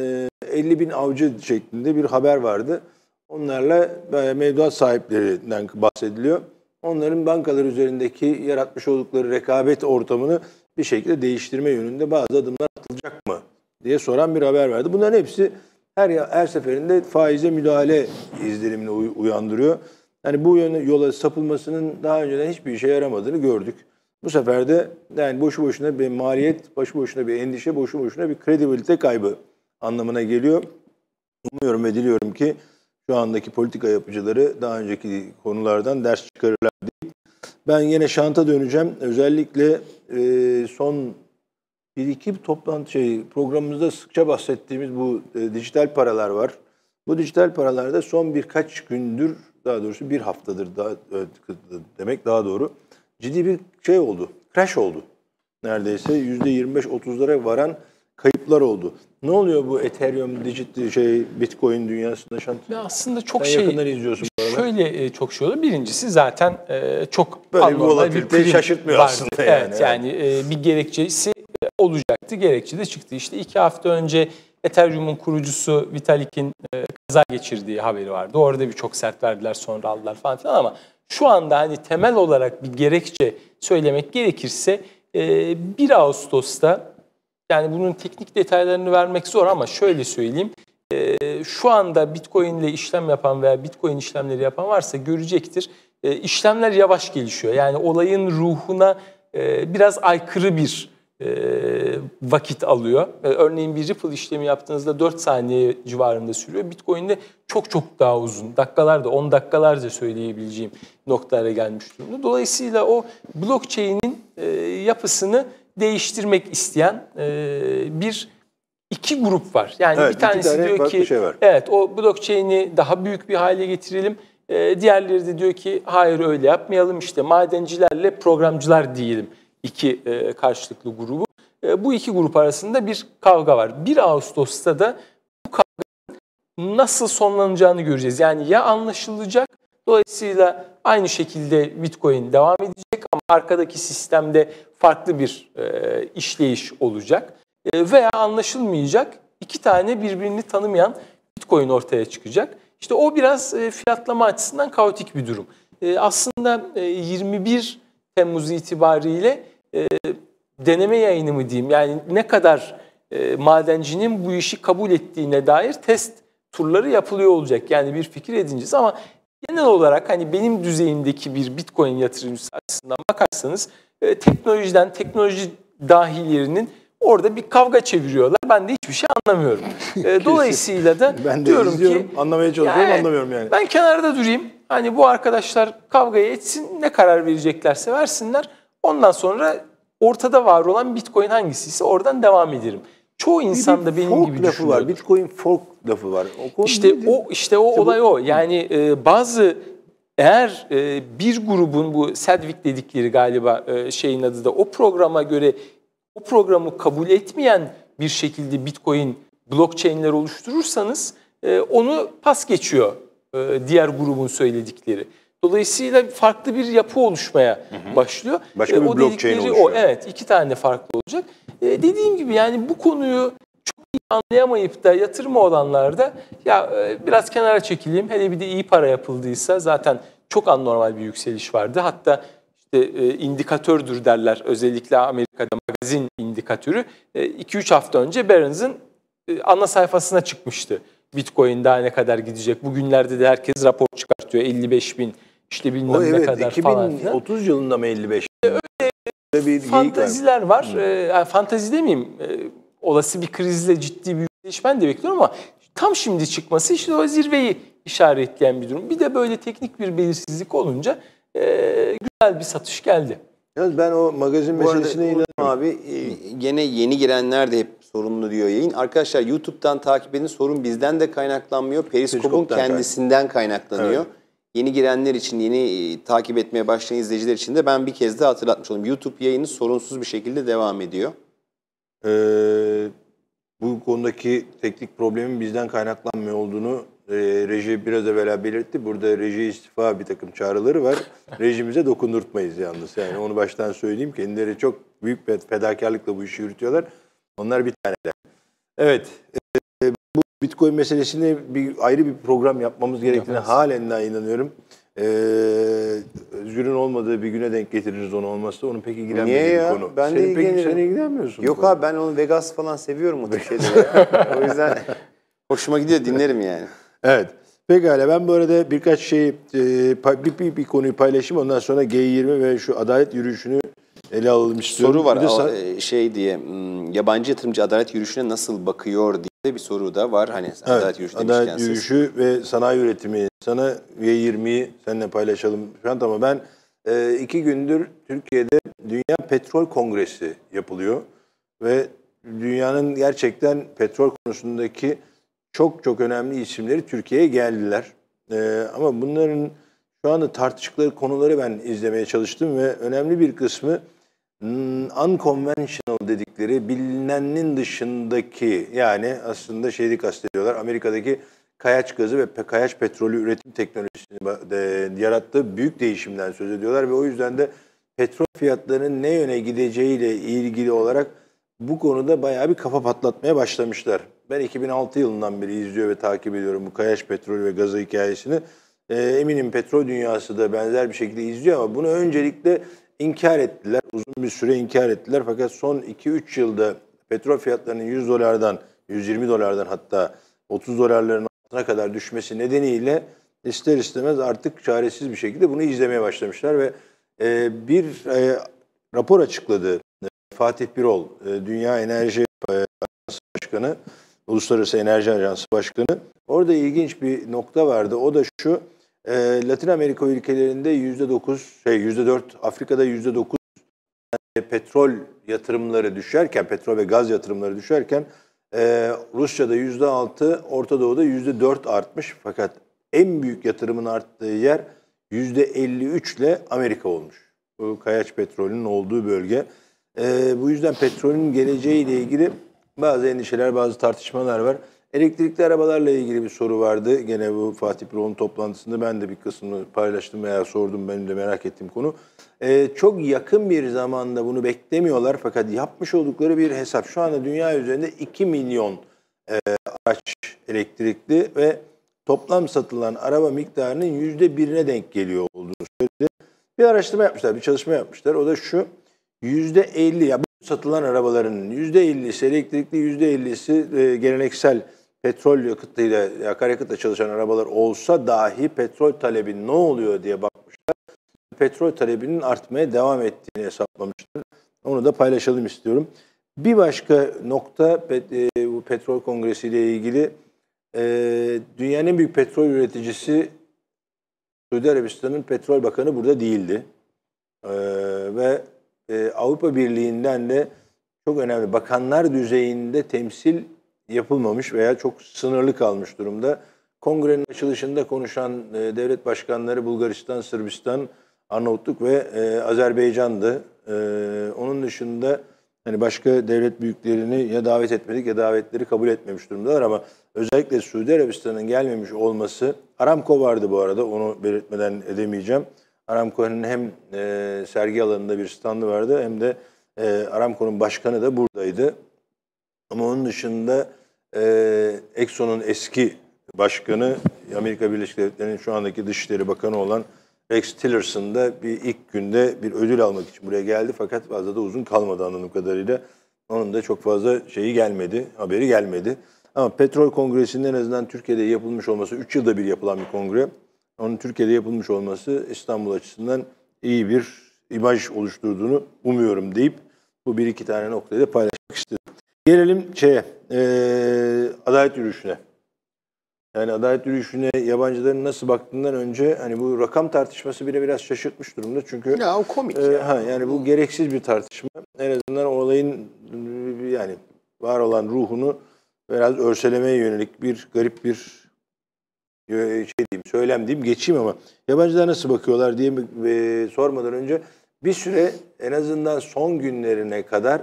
50 bin avcı şeklinde bir haber vardı. Onlarla mevduat sahiplerinden bahsediliyor. Onların bankalar üzerindeki yaratmış oldukları rekabet ortamını bir şekilde değiştirme yönünde bazı adımlar atılacak mı diye soran bir haber vardı. Bunların hepsi her seferinde faize müdahale izlenimini uyandırıyor. Yani bu yola sapılmasının daha önceden hiçbir işe yaramadığını gördük. Bu sefer de yani boşu boşuna bir maliyet, boşu boşuna bir endişe, boşu boşuna bir kredibilite kaybı anlamına geliyor. Umuyorum ve diliyorum ki şu andaki politika yapıcıları daha önceki konulardan ders çıkarırlar diye. Ben yine şanta döneceğim. Özellikle son bir iki programımızda sıkça bahsettiğimiz bu dijital paralar var. Bu dijital paralarda son birkaç gündür, daha doğrusu bir haftadır demek daha doğru, ciddi bir oldu. Crash oldu. Neredeyse %25-30'lara varan kayıplar oldu. Ne oluyor bu Ethereum, Bitcoin dünyasında şanta? Aslında çok yakından izliyorsun bu arada. Şöyle çok şey olur. Birincisi zaten çok böyle anormal bir volatilite şaşırtmıyor vardı aslında. Evet, yani bir gerekçesi olacaktı. Gerekçe de çıktı. İşte 2 hafta önce Ethereum'un kurucusu Vitalik'in kaza geçirdiği haberi vardı. Orada bir çok sert verdiler, sonra aldılar falan filan, ama şu anda hani temel olarak bir gerekçe söylemek gerekirse 1 Ağustos'ta, yani bunun teknik detaylarını vermek zor ama şöyle söyleyeyim. Şu anda Bitcoin ile işlem yapan veya Bitcoin işlemleri yapan varsa görecektir. İşlemler yavaş gelişiyor. Yani olayın ruhuna biraz aykırı bir vakit alıyor. Örneğin bir Ripple işlemi yaptığınızda 4 saniye civarında sürüyor. Bitcoin'de çok çok daha uzun, dakikalarda, 10 dakikalarca söyleyebileceğim noktalara gelmiş durumda. Dolayısıyla o blockchain'in yapısını değiştirmek isteyen iki grup var. Yani evet, bir tanesi diyor ki şey var. Evet, o blockchain'i daha büyük bir hale getirelim. Diğerleri de diyor ki hayır öyle yapmayalım. İşte madencilerle programcılar diyelim iki karşılıklı grubu. Bu iki grup arasında bir kavga var. 1 Ağustos'ta da bu kavganın nasıl sonlanacağını göreceğiz. Yani ya anlaşılacak, dolayısıyla aynı şekilde Bitcoin devam edecek ama arkadaki sistemde farklı bir işleyiş olacak. Veya anlaşılmayacak, iki tane birbirini tanımayan Bitcoin ortaya çıkacak. İşte o biraz fiyatlama açısından kaotik bir durum. Aslında 21 Temmuz itibariyle deneme yayını mı diyeyim, yani ne kadar madencinin bu işi kabul ettiğine dair test turları yapılıyor olacak. Yani bir fikir edineceğiz ama genel olarak hani benim düzeyimdeki bir Bitcoin yatırımcısı açısından bakarsanız teknoloji dahilerinin orada bir kavga çeviriyorlar. Ben de hiçbir şey anlamıyorum. Dolayısıyla da ben de diyorum izliyorum, ki anlamaya çalışıyorum, anlamıyorum yani. Ben kenarda durayım. Hani bu arkadaşlar kavgaya etsin, ne karar vereceklerse versinler. Ondan sonra ortada var olan Bitcoin hangisiyse oradan devam ederim. Çoğu insan da benim gibi lafı var. Bitcoin fork lafı var. İşte o olay o. Yani bazı eğer bir grubun, bu Sedgwick dedikleri galiba şeyin adı da, o programa göre o programı kabul etmeyen bir şekilde Bitcoin blockchain'ler oluşturursanız onu pas geçiyor diğer grubun söyledikleri. Dolayısıyla farklı bir yapı oluşmaya başlıyor. Başka bir blockchain oluşuyor. Evet, iki tane farklı olacak. Dediğim gibi yani bu konuyu çok iyi anlayamayıp da yatırımı olanlar da ya biraz kenara çekileyim. Hele bir de iyi para yapıldıysa zaten çok anormal bir yükseliş vardı. Hatta işte indikatördür derler, özellikle Amerika'da magazin indikatörü. 2-3 hafta önce Barron's'ın ana sayfasına çıkmıştı. Bitcoin daha ne kadar gidecek? Bugünlerde de herkes rapor çıkartıyor. 55 bin işte bilmem ne kadar falan. 2030 yılında mı 55 bin? Bir fantaziler var. Yani fantazi demeyeyim. Olası bir krizle ciddi bir yükseliş ben de bekliyorum ama tam şimdi çıkması işte o zirveyi işaretleyen bir durum. Bir de böyle teknik bir belirsizlik olunca güzel bir satış geldi. Yalnız ben o magazin meselesine inanıyorum. Abi gene yeni girenler de hep sorunlu diyor yayın. Arkadaşlar YouTube'dan takip edin. Sorun bizden de kaynaklanmıyor. Periskop'un kendisinden kaynaklanıyor. Evet. Yeni girenler için, yeni takip etmeye başlayan izleyiciler için de ben bir kez daha hatırlatmış olayım. YouTube yayını sorunsuz bir şekilde devam ediyor. Bu konudaki teknik problemin bizden kaynaklanmıyor olduğunu reji biraz evvela belirtti. Burada reji istifa bir takım çağrıları var. Rejimize dokundurtmayız yalnız. Yani onu baştan söyleyeyim. Kendileri çok büyük bir fedakarlıkla bu işi yürütüyorlar. Onlar bir taneler. Evet. Bu Bitcoin meselesine ayrı bir program yapmamız gerektiğine halen daha inanıyorum. Özgür'ün olmadığı bir güne denk getiririz onu olmazsa. Onun pek ilgilenmediği bir konu. Ben de ilgilenirim. Sen ilgilenmiyorsun. Yok abi, ben onu Vegas falan seviyorum o tür şeyleri. O yüzden hoşuma gidiyor, dinlerim yani. Evet. Pekala, ben bu arada birkaç bir konuyu paylaşayım. Ondan sonra G20 ve şu adalet yürüyüşünü ele alalım istiyorum. Soru var diye, yabancı yatırımcı adalet yürüyüşüne nasıl bakıyor diye bir soru da var. Hani evet, adalet yürüyüşü demişken adalet yürüyüşü ve sanayi üretimi. Sana G20'yi seninle paylaşalım. Ama ben 2 gündür Türkiye'de Dünya Petrol Kongresi yapılıyor. Ve dünyanın gerçekten petrol konusundaki çok çok önemli isimleri Türkiye'ye geldiler. Ama bunların şu anda tartıştıkları konuları ben izlemeye çalıştım ve önemli bir kısmı unconventional dedikleri, bilinenin dışındaki, yani aslında şeyi kastediyorlar, Amerika'daki kayaç gazı ve kayaç petrolü üretim teknolojisini yarattığı büyük değişimden söz ediyorlar ve o yüzden de petrol fiyatlarının ne yöne gideceğiyle ilgili olarak bu konuda bayağı bir kafa patlatmaya başlamışlar. Ben 2006 yılından beri izliyor ve takip ediyorum bu kayaç petrolü ve gazı hikayesini. Eminim petrol dünyası da benzer bir şekilde izliyor ama bunu öncelikle inkar ettiler. Uzun bir süre inkar ettiler. Fakat son 2-3 yılda petrol fiyatlarının 100 dolardan, 120 dolardan hatta 30 dolarların altına kadar düşmesi nedeniyle ister istemez artık çaresiz bir şekilde bunu izlemeye başlamışlar ve bir rapor açıkladı. Fatih Birol, Dünya Enerji Ajansı Başkanı, Uluslararası Enerji Ajansı Başkanı. Orada ilginç bir nokta vardı. O da şu, Latin Amerika ülkelerinde %4, Afrika'da %9 petrol yatırımları düşerken, petrol ve gaz yatırımları düşerken Rusya'da %6, Orta Doğu'da %4 artmış. Fakat en büyük yatırımın arttığı yer %53 ile Amerika olmuş. Bu Kayaç petrolünün olduğu bölge. Bu yüzden petrolün geleceğiyle ilgili bazı endişeler, bazı tartışmalar var. Elektrikli arabalarla ilgili bir soru vardı. Gene bu Fatih Birol'un toplantısında ben de bir kısmını paylaştım veya sordum. Benim de merak ettiğim konu. Çok yakın bir zamanda bunu beklemiyorlar. Fakat yapmış oldukları bir hesap. Şu anda dünya üzerinde 2 milyon araç elektrikli ve toplam satılan araba miktarının %1'ine denk geliyor olduğunu söyledi. Bir araştırma yapmışlar, bir çalışma yapmışlar. O da şu, %50, ya bu satılan arabaların %50'si elektrikli, %50'si geleneksel petrol yakıtıyla, akaryakıtla çalışan arabalar olsa dahi petrol talebi ne oluyor diye bakmışlar. Petrol talebinin artmaya devam ettiğini hesaplamışlar. Onu da paylaşalım istiyorum. Bir başka nokta bu petrol kongresi ile ilgili, dünyanın en büyük petrol üreticisi Suudi Arabistan'ın petrol bakanı burada değildi. Ve Avrupa Birliği'nden de çok önemli bakanlar düzeyinde temsil yapılmamış veya çok sınırlı kalmış durumda. Kongrenin açılışında konuşan devlet başkanları Bulgaristan, Sırbistan, Arnavutluk ve Azerbaycan'dı. Onun dışında hani başka devlet büyüklerini ya davet etmedik ya davetleri kabul etmemiş durumdalar ama özellikle Suudi Arabistan'ın gelmemiş olması, Aramco vardı bu arada, onu belirtmeden edemeyeceğim. Aramco'nun hem sergi alanında bir standı vardı hem de Aramco'nun başkanı da buradaydı. Ama onun dışında Exxon'un eski başkanı, Amerika Birleşik Devletleri'nin şu andaki Dışişleri Bakanı olan Rex Tillerson da ilk günde bir ödül almak için buraya geldi. Fakat fazla da uzun kalmadı anladığım kadarıyla. Onun da çok fazla haberi gelmedi. Ama Petrol Kongresi'nin en azından Türkiye'de yapılmış olması, 3 yılda bir yapılan bir kongre. Onun Türkiye'de yapılmış olması İstanbul açısından iyi bir imaj oluşturduğunu umuyorum deyip bu bir iki tane noktayı da paylaşmak istedim. Gelelim adalet yürüyüşüne. Yani adalet yürüyüşüne yabancıların nasıl baktığından önce hani bu rakam tartışması bile biraz şaşırtmış durumda. Çünkü ya o komik yani bu gereksiz bir tartışma. En azından olayın yani var olan ruhunu biraz örselemeye yönelik bir garip bir söylem diyeyim geçeyim ama yabancılar nasıl bakıyorlar diye sormadan önce bir süre en azından son günlerine kadar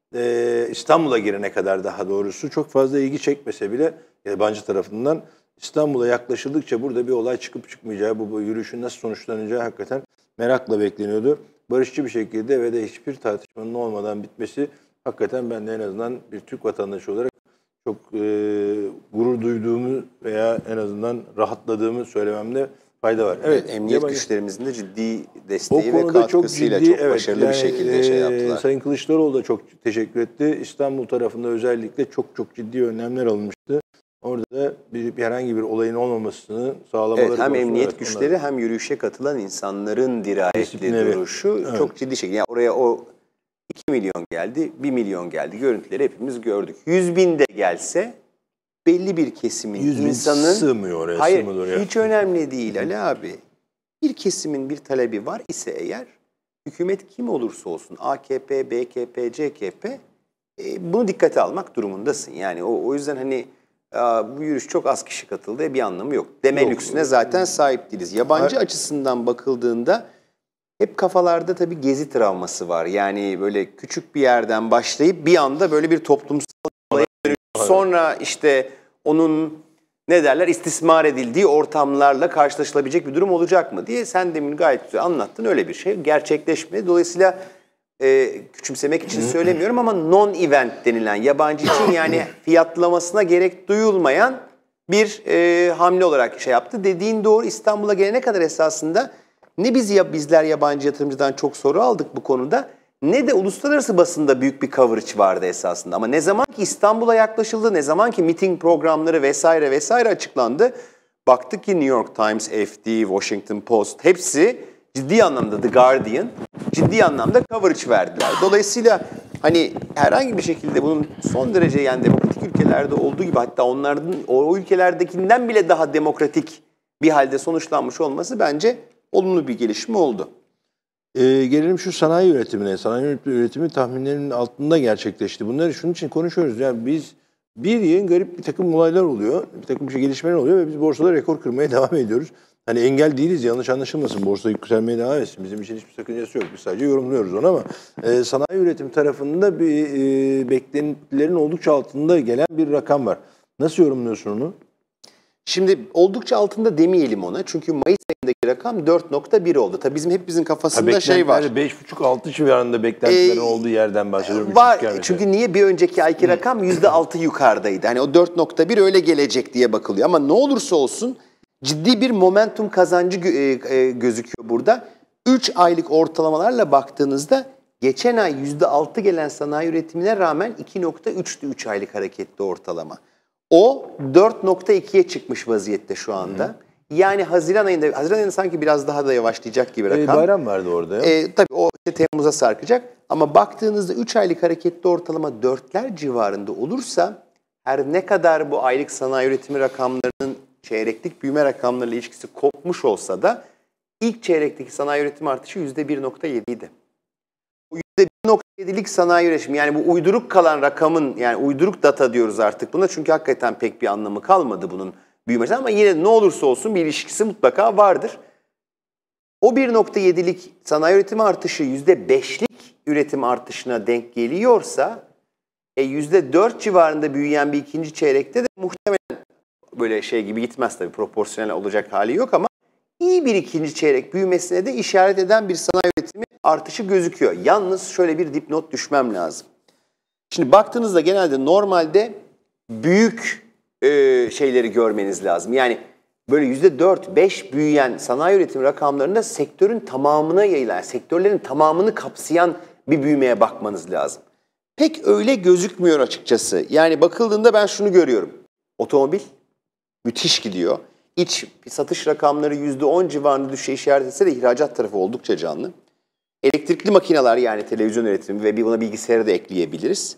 İstanbul'a girene kadar daha doğrusu çok fazla ilgi çekmese bile yabancı tarafından İstanbul'a yaklaşıldıkça burada bir olay çıkıp çıkmayacağı, bu yürüyüşün nasıl sonuçlanacağı hakikaten merakla bekleniyordu. Barışçı bir şekilde ve de hiçbir tartışmanın olmadan bitmesi hakikaten ben de en azından bir Türk vatandaşı olarak çok gurur duyduğumu veya en azından rahatladığımı söylememde fayda var. Evet, emniyet güçlerimizin de ciddi desteği ve katkısıyla çok başarılı bir şekilde yaptılar. Sayın Kılıçdaroğlu da çok teşekkür etti. İstanbul tarafında özellikle çok ciddi önlemler alınmıştı. Orada da herhangi bir olayın olmamasını sağlamaları evet, hem emniyet güçleri hem yürüyüşe katılan insanların dirayetli duruşu çok ciddi şekilde. Yani oraya o 2 milyon geldi, 1 milyon geldi. Görüntüleri hepimiz gördük. 100.000 de gelse belli bir kesimin insanın... sığmıyor oraya. Hayır, hiç önemli değil Ali abi. Bir kesimin bir talebi var ise eğer, hükümet kim olursa olsun, AKP, BKP, CKP, bunu dikkate almak durumundasın. Yani o yüzden hani bu yürüyüş çok az kişi katıldı, bir anlamı yok. Deme lüksüne zaten sahip değiliz. Yabancı açısından bakıldığında hep kafalarda tabii gezi travması var. Yani böyle küçük bir yerden başlayıp bir anda böyle bir toplumsal olaya dönüş. Sonra işte onun istismar edildiği ortamlarla karşılaşılabilecek bir durum olacak mı diye sen demin gayet güzel anlattın. Öyle bir şey gerçekleşmedi. Dolayısıyla küçümsemek için söylemiyorum ama non-event denilen yabancı için yani fiyatlamasına gerek duyulmayan bir hamle olarak şey yaptı. Dediğin doğru, İstanbul'a gelene kadar esasında ne bizler yabancı yatırımcıdan çok soru aldık bu konuda ne de uluslararası basında büyük bir coverage vardı esasında. Ama ne zaman ki İstanbul'a yaklaşıldı, ne zaman ki miting programları vesaire açıklandı, baktık ki New York Times, FT, Washington Post hepsi ciddi anlamda The Guardian ciddi anlamda coverage verdiler. Dolayısıyla hani herhangi bir şekilde bunun son derece yani demokratik ülkelerde olduğu gibi hatta onların o ülkelerdekinden bile daha demokratik bir halde sonuçlanmış olması bence olumlu bir gelişme oldu. Gelelim şu sanayi üretimine. Sanayi üretimi tahminlerinin altında gerçekleşti. Bunları şunun için konuşuyoruz. Yani biz bir yıl garip bir takım olaylar oluyor. Bir takım gelişmeler oluyor ve biz borsada rekor kırmaya devam ediyoruz. Hani engel değiliz, yanlış anlaşılmasın. Borsa yükselmeye devam etsin. Bizim için hiçbir sakıncası yok. Biz sadece yorumluyoruz onu ama sanayi üretim tarafında bir beklentilerin oldukça altında gelen bir rakam var. Nasıl yorumluyorsun onu? Şimdi oldukça altında demeyelim ona. Çünkü Mayıs ayındaki rakam 4.1 oldu. Tabii bizim hepimizin kafasında şey var. 5,5-6 civarında beklentilerin olduğu yerden bahsediyorum. Var. Çünkü niye bir önceki ayki rakam %6 yukarıdaydı. Hani o 4.1 öyle gelecek diye bakılıyor. Ama ne olursa olsun ciddi bir momentum kazancı gözüküyor burada. 3 aylık ortalamalarla baktığınızda geçen ay %6 gelen sanayi üretimine rağmen 2.3'tü 3 aylık hareketli ortalama. O 4.2'ye çıkmış vaziyette şu anda. Yani Haziran ayında sanki biraz daha da yavaşlayacak gibi rakam. Bayram vardı orada ya. Tabii o işte Temmuz'a sarkacak. Ama baktığınızda 3 aylık hareketli ortalama 4'ler civarında olursa her ne kadar bu aylık sanayi üretimi rakamlarının çeyreklik büyüme rakamlarıyla ilişkisi kopmuş olsa da ilk çeyrekteki sanayi üretim artışı %1.7 idi. Bu %1.7'lik sanayi üretimi yani bu uyduruk kalan rakamın yani uyduruk data diyoruz artık buna çünkü hakikaten pek bir anlamı kalmadı bunun büyümesi ama yine ne olursa olsun bir ilişkisi mutlaka vardır. O 1.7'lik sanayi üretimi artışı %5'lik üretim artışına denk geliyorsa %4 civarında büyüyen bir ikinci çeyrekte de muhtemelen böyle şey gibi gitmez tabii proporsiyonel olacak hali yok ama iyi bir ikinci çeyrek büyümesine de işaret eden bir sanayi üretimi artışı gözüküyor. Yalnız şöyle bir dipnot düşmem lazım. Şimdi baktığınızda genelde normalde büyük şeyleri görmeniz lazım. Yani böyle %4-5 büyüyen sanayi üretim rakamlarında sektörün tamamına yayılan, sektörlerin tamamını kapsayan bir büyümeye bakmanız lazım. Pek öyle gözükmüyor açıkçası. Yani bakıldığında ben şunu görüyorum. Otomobil müthiş gidiyor. İç satış rakamları %10 civarında düşüşe işaret etse de ihracat tarafı oldukça canlı. Elektrikli makineler yani televizyon üretimi ve buna bilgisayarı da ekleyebiliriz.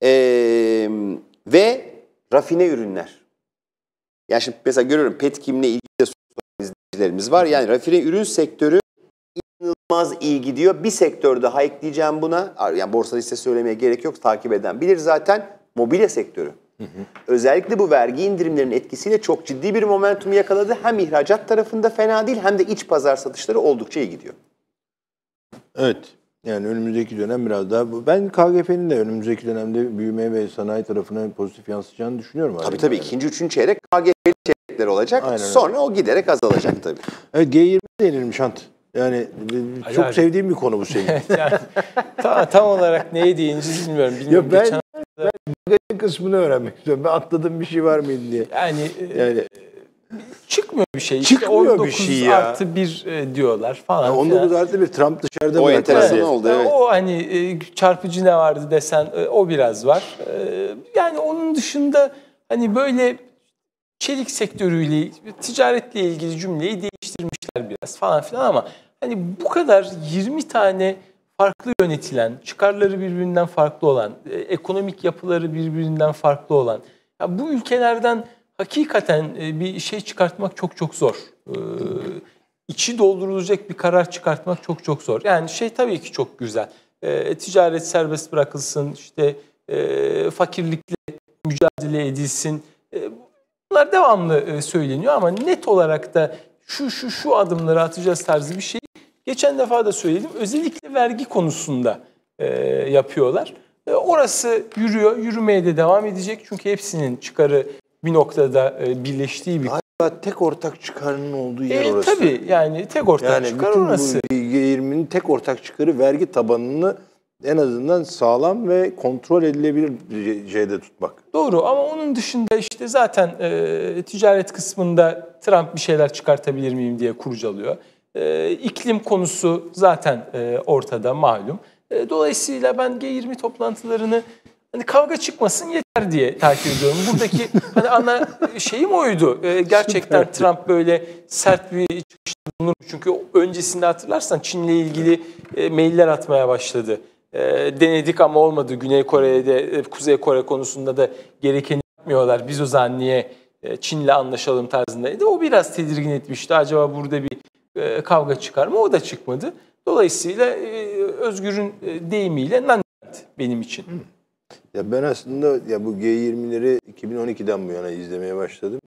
Ve rafine ürünler. Yani şimdi mesela görüyorum Petkim'le ilgili de izleyicilerimiz var. Yani rafine ürün sektörü inanılmaz iyi gidiyor. Bir sektör daha ekleyeceğim buna. Yani borsa listesi söylemeye gerek yok. Takip eden bilir zaten. Mobilya sektörü. Özellikle bu vergi indirimlerinin etkisiyle çok ciddi bir momentum yakaladı. Hem ihracat tarafında fena değil hem de iç pazar satışları oldukça iyi gidiyor. Evet. Yani önümüzdeki dönem biraz daha... Ben KGF'nin de önümüzdeki dönemde büyüme ve sanayi tarafına pozitif yansıyacağını düşünüyorum. Tabii. Yani. İkinci, üçüncü çeyrek KGF'li çeyrekler olacak. Aynen. Sonra o giderek azalacak tabii. Evet, G20 denilmiş Hant. Yani çok sevdiğim bir konu bu senin. Yani, tam olarak neye değineceğiz bilmiyorum. Ben magazin kısmını öğrenmek istiyorum. Ben atladığım bir şey var mıydı diye. Yani çıkmıyor bir şey. Çıkmıyor işte bir şey ya. 19+1 diyorlar falan. 19+1 Trump dışarıda o enteresan evet. oldu. Evet. O hani çarpıcı ne vardı desen o biraz var. Yani onun dışında hani böyle çelik sektörüyle, ticaretle ilgili cümleyi değiştirmişler biraz falan filan ama hani bu kadar 20 tane farklı yönetilen, çıkarları birbirinden farklı olan, ekonomik yapıları birbirinden farklı olan ya bu ülkelerden hakikaten bir şey çıkartmak çok çok zor. İçi doldurulacak bir karar çıkartmak çok çok zor. Yani şey tabii ki çok güzel. Ticaret serbest bırakılsın, işte fakirlikle mücadele edilsin. Bunlar devamlı söyleniyor ama net olarak da şu adımları atacağız tarzı bir şey. Geçen defa da söyledim. Özellikle vergi konusunda yapıyorlar. Orası yürüyor, yürümeye de devam edecek. Çünkü hepsinin çıkarı bir noktada birleştiği bir... Galiba tek ortak çıkarının olduğu yer orası. Tabii yani tek ortak çıkar orası. Yani G20'nin tek ortak çıkarı vergi tabanını en azından sağlam ve kontrol edilebilir şeyde tutmak. Doğru ama onun dışında işte zaten ticaret kısmında Trump bir şeyler çıkartabilir miyim diye kurcalıyor. İklim konusu zaten ortada malum. Dolayısıyla ben G20 toplantılarını hani kavga çıkmasın yeter diye takip ediyorum. Buradaki hani ana şeyim oydu. Gerçekten Trump böyle sert bir çıkışta bulunur. Çünkü öncesinde hatırlarsan Çin'le ilgili mailler atmaya başladı. Denedik ama olmadı. Güney Kore'de, Kuzey Kore konusunda da gerekeni yapmıyorlar. Biz o zaman niye Çin'le anlaşalım tarzındaydı. O biraz tedirgin etmişti. Acaba burada bir kavga çıkar mı? O da çıkmadı. Dolayısıyla Özgür'ün deyimiyle non-event benim için. Ya ben aslında ya bu G20'leri 2012'den bu yana izlemeye başladım.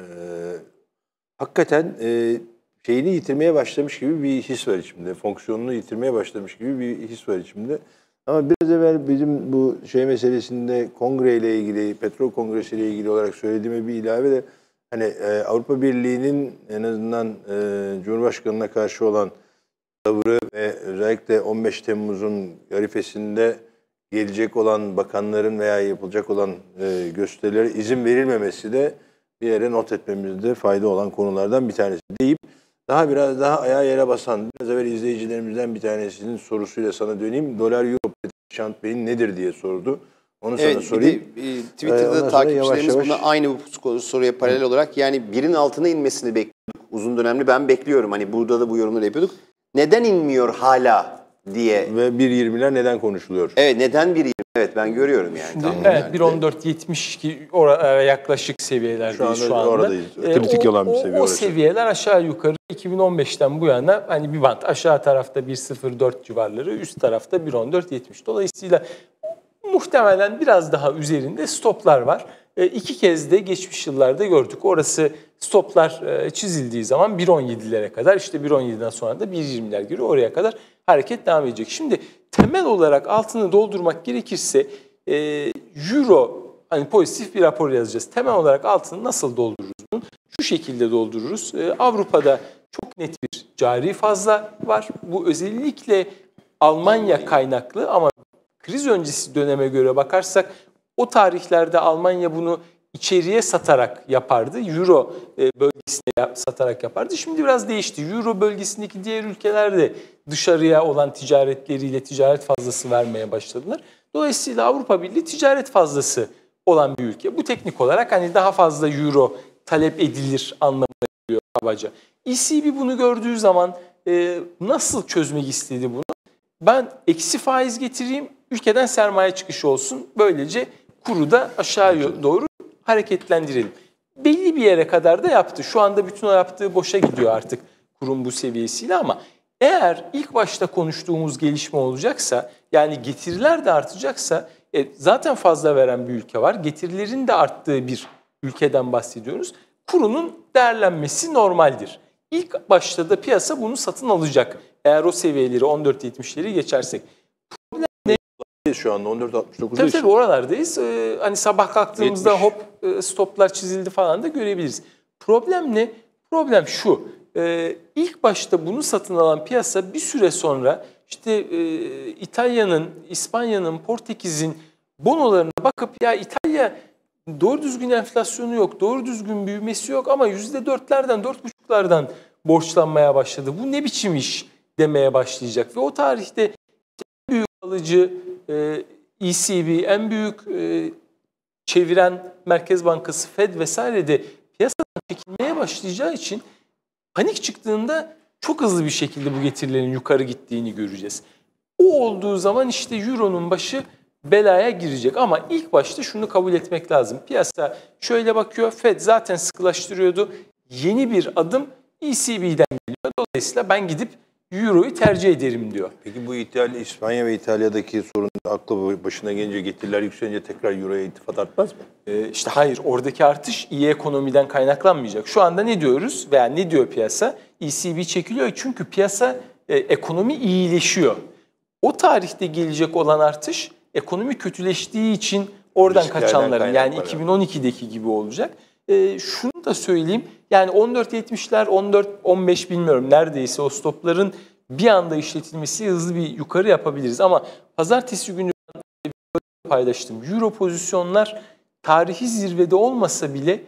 Hakikaten şeyini yitirmeye başlamış gibi bir his var içimde. Fonksiyonunu yitirmeye başlamış gibi bir his var içimde. Ama biraz evvel bizim bu şey meselesinde kongreyle ilgili, petrol kongresiyle ilgili olarak söylediğime bir ilave de hani Avrupa Birliği'nin en azından Cumhurbaşkanı'na karşı olan tavrı ve özellikle 15 Temmuz'un arifesinde gelecek olan bakanların veya yapılacak olan gösterilere izin verilmemesi de bir yere not etmemizde fayda olan konulardan bir tanesi deyip biraz daha ayağa yere basan, biraz evvel izleyicilerimizden bir tanesinin sorusuyla sana döneyim. Dolar Euro Şant Bey'in nedir diye sordu. Onu sana sorayım. Twitter'da takipçilerimiz buna aynı bu soruya paralel olarak yani birin altına inmesini bekliyorduk. Uzun dönemli ben bekliyorum. Hani burada da bu yorumları yapıyorduk. Neden inmiyor hala diye. Ve 1.20'ler neden konuşuluyor? Evet, neden 1.20? Evet, ben görüyorum yani. Şimdi, evet, 1.14.72 oraya yaklaşık seviyelerdeyiz şu anda. Oradayız. Kritik olan bir seviye o orası. seviyeler aşağı yukarı 2015'ten bu yana hani bir bant aşağı tarafta 1.04 civarları, üst tarafta 1.14.70. Dolayısıyla muhtemelen biraz daha üzerinde stoplar var. İki kez de geçmiş yıllarda gördük. Orası stoplar çizildiği zaman 1.17'lere kadar, işte 1.17'den sonra da 1.20'ler giriyor. Oraya kadar hareket devam edecek. Şimdi temel olarak altını doldurmak gerekirse Euro, hani pozitif bir rapor yazacağız. Temel olarak altını nasıl doldururuz bunu? Şu şekilde doldururuz. Avrupa'da çok net bir cari fazla var. Bu özellikle Almanya kaynaklı ama kriz öncesi döneme göre bakarsak o tarihlerde Almanya bunu içeriye satarak yapardı. Euro bölgesine satarak yapardı. Şimdi biraz değişti. Euro bölgesindeki diğer ülkeler de dışarıya olan ticaretleriyle ticaret fazlası vermeye başladılar. Dolayısıyla Avrupa Birliği ticaret fazlası olan bir ülke. Bu teknik olarak hani daha fazla euro talep edilir anlamına geliyor kabaca. ECB bunu gördüğü zaman nasıl çözmek istedi bunu? Ben eksi faiz getireyim, ülkeden sermaye çıkışı olsun. Böylece kuru da aşağı doğru hareketlendirelim. Belli bir yere kadar da yaptı. Şu anda bütün o yaptığı boşa gidiyor artık kurun bu seviyesiyle ama eğer ilk başta konuştuğumuz gelişme olacaksa, yani getiriler de artacaksa, zaten fazla veren bir ülke var. Getirilerin de arttığı bir ülkeden bahsediyoruz. Kurunun değerlenmesi normaldir. İlk başta da piyasa bunu satın alacak. Eğer o seviyeleri 14.70'leri geçersek. Şu anda 14.69'dayız. Tabii oralardayız. Hani sabah kalktığımızda 70. hop stoplar çizildi falan da görebiliriz. Problem ne? Problem şu. İlk başta bunu satın alan piyasa bir süre sonra işte İtalya'nın, İspanya'nın, Portekiz'in bonolarına bakıp ya İtalya doğru düzgün enflasyonu yok, doğru düzgün büyümesi yok ama %4'lerden, 4,5'lardan borçlanmaya başladı. Bu ne biçim iş demeye başlayacak ve o tarihte en büyük alıcı ECB, en büyük çeviren Merkez Bankası, Fed vesaire de piyasadan çekilmeye başlayacağı için panik çıktığında çok hızlı bir şekilde bu getirilerin yukarı gittiğini göreceğiz. O olduğu zaman işte Euro'nun başı belaya girecek ama ilk başta şunu kabul etmek lazım. Piyasa şöyle bakıyor, Fed zaten sıkılaştırıyordu. Yeni bir adım ECB'den geliyor. Dolayısıyla ben gidip Euro'yu tercih ederim diyor. Peki bu İspanya ve İtalya'daki sorun aklı başına gelince getiriler yükselince tekrar Euro'ya iltifat artmaz mı? İşte hayır, oradaki artış iyi ekonomiden kaynaklanmayacak. Şu anda ne diyoruz veya ne diyor piyasa? ECB çekiliyor çünkü piyasa ekonomi iyileşiyor. O tarihte gelecek olan artış ekonomi kötüleştiği için oradan Risklerden kaçanların yani kaynaklı. 2012'deki gibi olacak. Şunu da söyleyeyim yani 14.70'ler 14-15 bilmiyorum neredeyse o stopların bir anda işletilmesi hızlı bir yukarı yapabiliriz. Ama pazartesi günü paylaştım. Euro pozisyonlar tarihi zirvede olmasa bile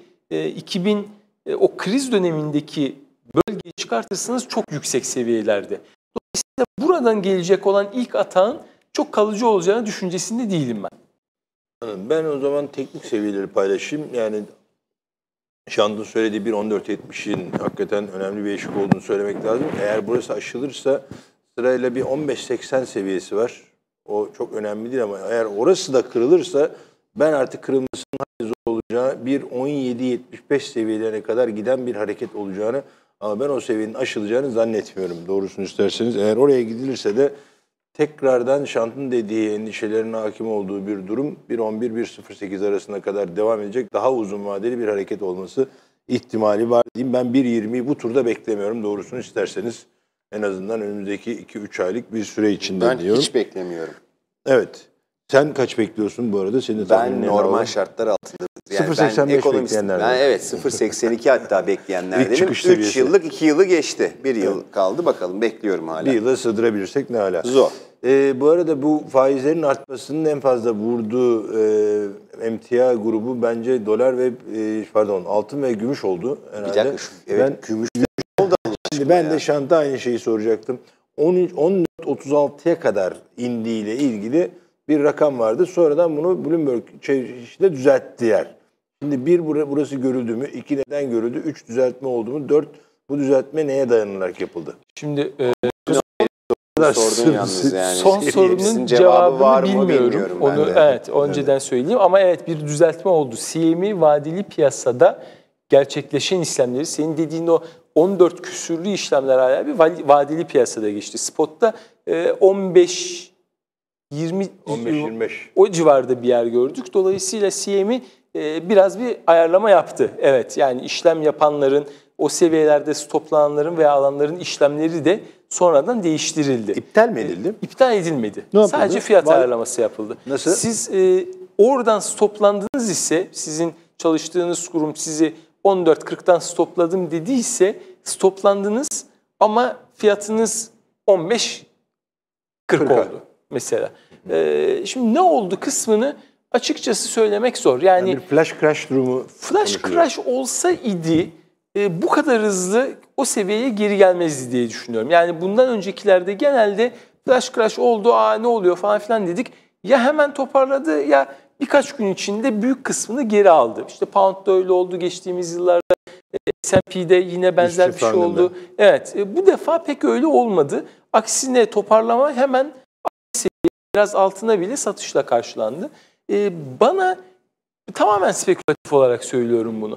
o kriz dönemindeki bölgeyi çıkartırsanız çok yüksek seviyelerde. Dolayısıyla buradan gelecek olan ilk atağın çok kalıcı olacağını düşüncesinde değilim ben. Ben o zaman teknik seviyeleri paylaşayım. Yani Şand'ın söylediği 1.14.70'in hakikaten önemli bir eşik olduğunu söylemek lazım. Eğer burası aşılırsa sırayla bir 15.80 seviyesi var. O çok önemli değil ama eğer orası da kırılırsa ben artık kırılmasının zor olacağı 1.17.75 seviyelerine kadar giden bir hareket olacağını, ama ben o seviyenin aşılacağını zannetmiyorum. Doğrusunu isterseniz eğer oraya gidilirse de tekrardan Şant'ın dediği endişelerin hakim olduğu bir durum 1.11-1.08 arasına kadar devam edecek daha uzun vadeli bir hareket olması ihtimali var diyeyim. Ben 1.20'yi bu turda beklemiyorum doğrusunu isterseniz. En azından önümüzdeki 2-3 aylık bir süre içinde Ben diyorum. hiç beklemiyorum. Evet. Sen kaç bekliyorsun bu arada? Senin Ben normal şartlar altında. Yani 0.85 bekleyenlerden. Ben evet 0.82 hatta bekleyenlerdenim. İlk çıkış 3 seviyesi. yıllık 2 yılı geçti. 1 yıl kaldı bakalım bekliyorum hala. Bir yıla sığdırabilirsek ne hala. Zor. Bu arada bu faizlerin artmasının en fazla vurduğu emtia grubu bence dolar ve altın ve gümüş oldu herhalde. Bir dakika evet gümüş oldu. Şimdi ben de Şant'a aynı şeyi soracaktım. 14.36'ya kadar indiğiyle ilgili bir rakam vardı. Sonradan bunu Bloomberg işte düzelttiler. Şimdi burası görüldü mü? 2 neden görüldü? 3 düzeltme oldu mu? 4 bu düzeltme neye dayanılarak yapıldı? Şimdi Sordun yalnız yani. son sorunun cevabını var mı bilmiyorum. Onu evet önceden söyleyeyim ama evet bir düzeltme oldu. CME vadeli piyasada gerçekleşen işlemleri senin dediğin o 14 küsürlü işlemler hala bir vadeli piyasada geçti. Spot'ta 15 15-25 o civarda bir yer gördük. Dolayısıyla CME biraz bir ayarlama yaptı. Evet yani işlem yapanların, o seviyelerde stoplananların veya alanların işlemleri de sonradan değiştirildi. İptal mi edildi? İptal edilmedi. Ne Sadece yapıldı? fiyat ayarlaması yapıldı. Nasıl? Siz oradan stoplandınız ise, sizin çalıştığınız kurum sizi 14.40'dan stopladım dediyse stoplandınız ama fiyatınız 15.40 oldu mesela. Şimdi ne oldu kısmını açıkçası söylemek zor. Yani bir flash crash durumu. Flash crash olsa idi bu kadar hızlı o seviyeye geri gelmezdi diye düşünüyorum. Yani bundan öncekilerde genelde flash crash oldu, ne oluyor falan filan dedik. Ya hemen toparladı ya birkaç gün içinde büyük kısmını geri aldı. İşte Pound'da öyle oldu geçtiğimiz yıllarda. S&P'de yine benzer bir şey oldu. Evet, bu defa pek öyle olmadı. Aksine toparlama hemen biraz altına bile satışla karşılandı. Bana tamamen spekülatif olarak söylüyorum bunu.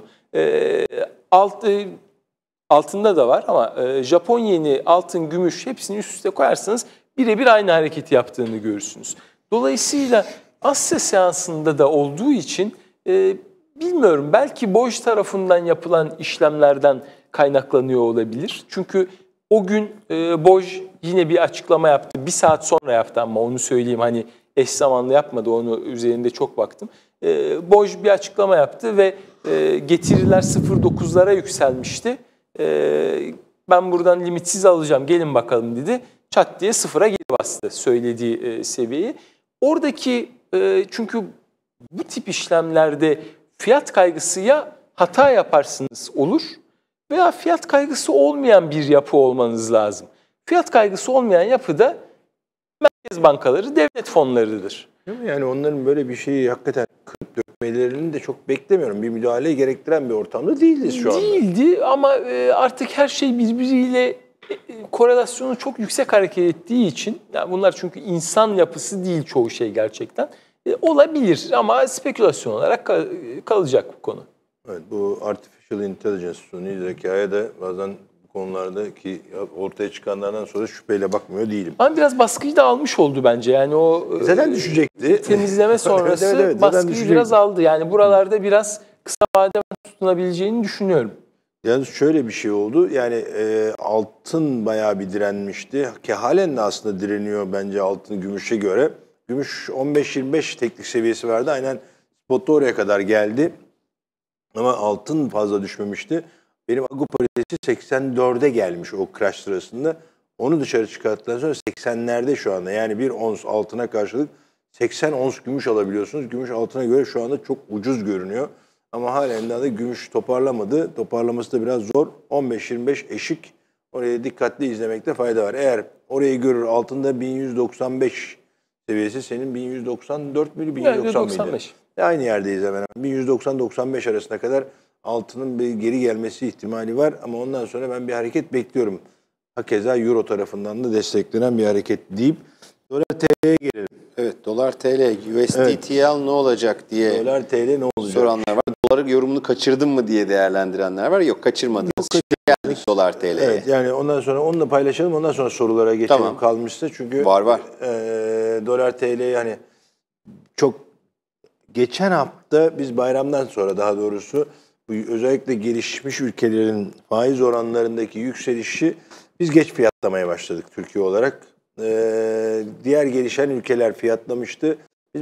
Altında da var ama Japon yeni, altın, gümüş hepsini üst üste koyarsanız birebir aynı hareketi yaptığını görürsünüz. Dolayısıyla Asya seansında da olduğu için bilmiyorum belki BOJ tarafından yapılan işlemlerden kaynaklanıyor olabilir. Çünkü o gün BOJ yine bir açıklama yaptı. Bir saat sonra yaptı ama onu söyleyeyim hani eş zamanlı yapmadı onu üzerinde çok baktım. BOJ bir açıklama yaptı ve getiriler 0.9'lara yükselmişti. Ben buradan limitsiz alacağım gelin bakalım dedi. Çat diye sıfıra geri bastı söylediği seviyeyi. Oradaki çünkü bu tip işlemlerde fiyat kaygısı ya hata yaparsınız olur veya fiyat kaygısı olmayan bir yapı olmanız lazım. Fiyat kaygısı olmayan yapıda merkez bankaları, devlet fonlarıdır. Yani onların böyle bir şeyi hakikaten kırıp dökmelerini de çok beklemiyorum. Bir müdahale gerektiren bir ortamda değiliz şu anda. Değildi ama artık her şey birbiriyle korelasyonu çok yüksek hareket ettiği için, yani bunlar çünkü insan yapısı değil çoğu şey gerçekten, olabilir ama spekülasyon olarak kalacak bu konu. Evet, bu artificial intelligence, suni zekaya da bazen bu konulardaki ortaya çıkanlardan sonra şüpheyle bakmıyor değilim. Ama biraz baskıyı da almış oldu bence. Yani o zaten düşecekti. Temizleme sonrası evet, baskıyı biraz aldı. Yani buralarda biraz kısa vadede tutunabileceğini düşünüyorum. Yalnız şöyle bir şey oldu. Yani altın bayağı bir direnmişti. Ki halen de aslında direniyor bence altın gümüşe göre. Gümüş 15-25 teknik seviyesi vardı. Aynen spotta oraya kadar geldi. Ama altın fazla düşmemişti. Benim Agu paritesi 84'e gelmiş o crash sırasında. Onu dışarı çıkarttıktan sonra 80'lerde şu anda. Yani bir ons altına karşılık 80 ons gümüş alabiliyorsunuz. Gümüş altına göre şu anda çok ucuz görünüyor. Ama halen de gümüş toparlamadı. Toparlaması da biraz zor. 15-25 eşik. Oraya dikkatli izlemekte fayda var. Eğer orayı görür altında 1195 seviyesi senin 1194 müydü, 1190 mıydı? 95. Aynı yerdeyiz hemen hemen. 1190-95 arasına kadar altının bir geri gelmesi ihtimali var ama ondan sonra ben bir hareket bekliyorum. Hakeza Euro tarafından da desteklenen bir hareket deyip dolar TL'ye gelelim. Evet, dolar TL, USDTL ne olacak diye Dolar TL ne olacak? soranlar var. Doları yorumunu kaçırdın mı diye değerlendirenler var. Yok, kaçırmadınız. Geldik dolar TL'ye. Evet, yani ondan sonra onu da paylaşalım. Ondan sonra sorulara geçelim, Tamam. kalmışsa. Çünkü Var. Dolar TL yani çok geçen hafta biz bayramdan sonra daha doğrusu bu özellikle gelişmiş ülkelerin faiz oranlarındaki yükselişi biz geç fiyatlamaya başladık Türkiye olarak. Diğer gelişen ülkeler fiyatlamıştı. Biz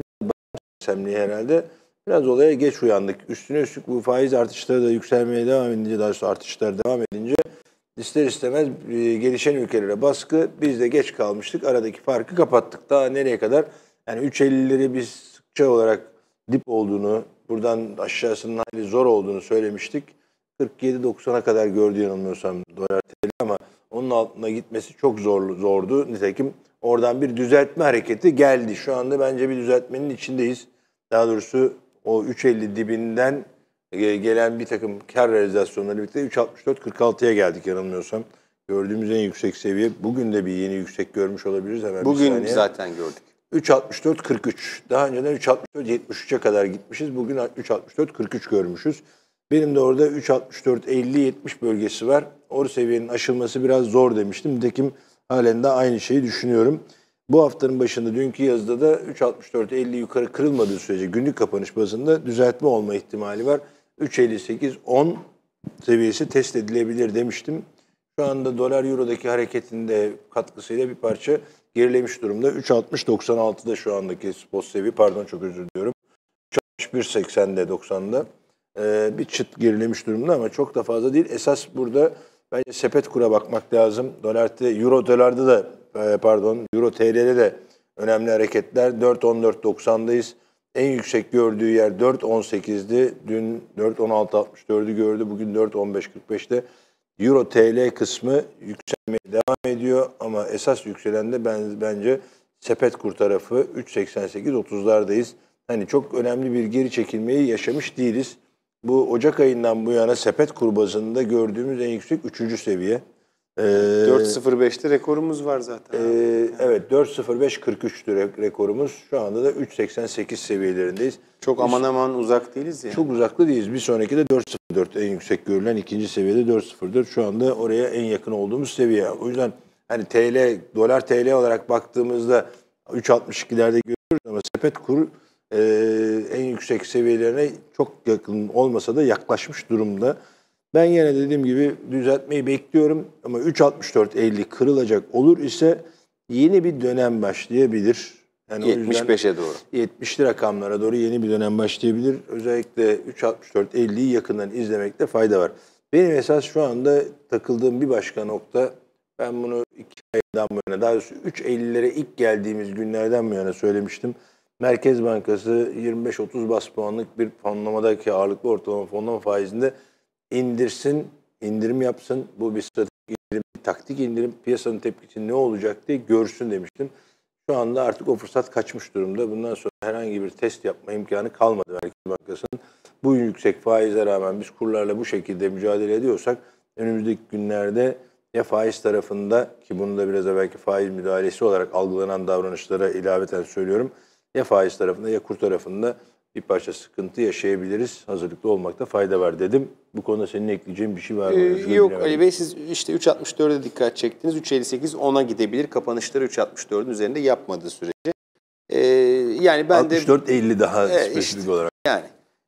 herhalde biraz olaya geç uyandık. Üstüne üstlük bu faiz artışları da yükselmeye devam edince, daha sonra artışlar devam edince ister istemez gelişen ülkelere baskı, biz de geç kalmıştık. Aradaki farkı kapattık. Daha nereye kadar? Yani 3.50'leri biz sıkça olarak dip olduğunu, buradan aşağısının hali zor olduğunu söylemiştik. 47.90'a kadar gördü yanılmıyorsam dolar TL ama onun altına gitmesi çok zordu. Nitekim oradan bir düzeltme hareketi geldi. Şu anda bence bir düzeltmenin içindeyiz. Daha doğrusu o 3.50 dibinden gelen bir takım kar realizasyonları birlikte 3.64-46'ya geldik yanılmıyorsam. Gördüğümüz en yüksek seviye. Bugün de bir yeni yüksek görmüş olabiliriz. Hemen Bugün zaten gördük. 3.64-43. Daha önceden 3.64-73'e kadar gitmişiz. Bugün 3.64-43 görmüşüz. Benim de orada 3.64-50-70 bölgesi var. O seviyenin aşılması biraz zor demiştim. Nitekim halen de aynı şeyi düşünüyorum. Bu haftanın başında dünkü yazıda da 3.64-50 yukarı kırılmadığı sürece günlük kapanış bazında düzeltme olma ihtimali var. 3.58-10 seviyesi test edilebilir demiştim. Şu anda dolar eurodaki hareketinde katkısıyla bir parça gerilemiş durumda. 3.60-96'da şu andaki spot seviye, pardon çok özür diliyorum. 3.61-80'de 90'da bir çıt gerilemiş durumda ama çok da fazla değil. Esas burada bence sepet kura bakmak lazım. Euro dolarda da Euro TL'de de önemli hareketler. 4.14.90'dayız. En yüksek gördüğü yer 4.18'di. Dün 4.16.64'ü gördü. Bugün 4.15.45'te. Euro TL kısmı yükselmeye devam ediyor ama esas yükselen de bence sepet kur tarafı 3.88-30'lardayız. Hani çok önemli bir geri çekilmeyi yaşamış değiliz. Bu Ocak ayından bu yana sepet kur bazında gördüğümüz en yüksek 3. seviye. 4.05'te rekorumuz var zaten. Evet, 4.05.43'tü rekorumuz. Şu anda da 3.88 seviyelerindeyiz. Çok aman aman uzak değiliz ya. Çok uzakta değiliz. Bir sonraki de 4.04 en yüksek görülen ikinci seviyede 4.04. Şu anda oraya en yakın olduğumuz seviye. O yüzden hani dolar TL olarak baktığımızda 3.62'lerde görüyoruz ama sepet kur en yüksek seviyelerine çok yakın olmasa da yaklaşmış durumda. Ben yine dediğim gibi düzeltmeyi bekliyorum ama 3.64.50 kırılacak olur ise yeni bir dönem başlayabilir. Yani 75'e doğru. 70'li rakamlara doğru yeni bir dönem başlayabilir. Özellikle 3.64.50'yi yakından izlemekte fayda var. Benim esas şu anda takıldığım bir başka nokta, ben bunu 2 aydan bu yana, daha doğrusu 3.50'lere ilk geldiğimiz günlerden bu yana söylemiştim. Merkez Bankası 25-30 bas puanlık bir fonlamadaki ağırlıklı ortalama fonlama faizinde indirim yapsın. Bu bir stratejik indirim, bir taktik indirim, piyasanın tepkisi ne olacak diye görsün demiştim. Şu anda artık o fırsat kaçmış durumda. Bundan sonra herhangi bir test yapma imkanı kalmadı Merkez Bankası'nın. Bu yüksek faize rağmen biz kurlarla bu şekilde mücadele ediyorsak önümüzdeki günlerde ya faiz tarafında, ki bunu da biraz evvelki faiz müdahalesi olarak algılanan davranışlara ilaveten söylüyorum, ya faiz tarafında ya kur tarafında bir parça sıkıntı yaşayabiliriz. Hazırlıklı olmakta fayda var dedim. Bu konuda senin ekleyeceğin bir şey var mı? Yok Ali Bey, siz işte 3.64'e dikkat çektiniz. 3.58 10'a gidebilir. Kapanışları 3.64'ün üzerinde yapmadığı sürece. Yani ben 64-50 daha spesifik olarak. Yani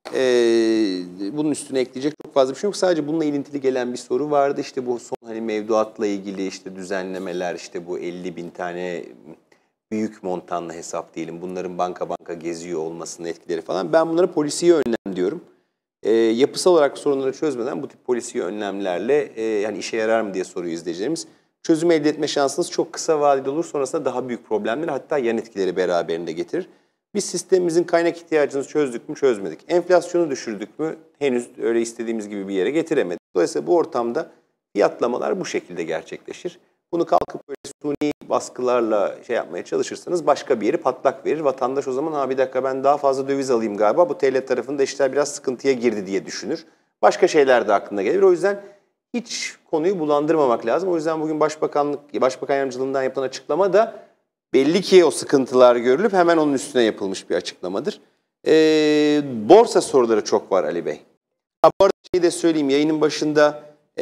bunun üstüne ekleyecek çok fazla bir şey yok. Sadece bununla ilintili gelen bir soru vardı. İşte bu son hani mevduatla ilgili işte düzenlemeler, işte bu 50.000 tane büyük montanlı hesap diyelim. Bunların banka geziyor olmasının etkileri falan. Ben bunlara polisiye önlem diyorum. Yapısal olarak sorunları çözmeden bu tip polisiye önlemlerle yani işe yarar mı diye soruyor izleyicilerimiz. Çözüm elde etme şansınız çok kısa vadeli olur. Sonrasında daha büyük problemler, hatta yan etkileri beraberinde getirir. Biz sistemimizin kaynak ihtiyacını çözdük mü, çözmedik. Enflasyonu düşürdük mü, henüz öyle istediğimiz gibi bir yere getiremedik. Dolayısıyla bu ortamda fiyatlamalar bu şekilde gerçekleşir. Bunu kalkıp böyle suni baskılarla şey yapmaya çalışırsanız başka bir yeri patlak verir. Vatandaş o zaman bir dakika ben daha fazla döviz alayım galiba. Bu TL tarafında işler biraz sıkıntıya girdi diye düşünür. Başka şeyler de aklına gelir. O yüzden hiç konuyu bulandırmamak lazım. O yüzden bugün Başbakan Yardımcılığından yapılan açıklama da belli ki o sıkıntılar görülüp hemen onun üstüne yapılmış bir açıklamadır. Borsa soruları çok var Ali Bey. Bu arada şeyi de söyleyeyim, yayının başında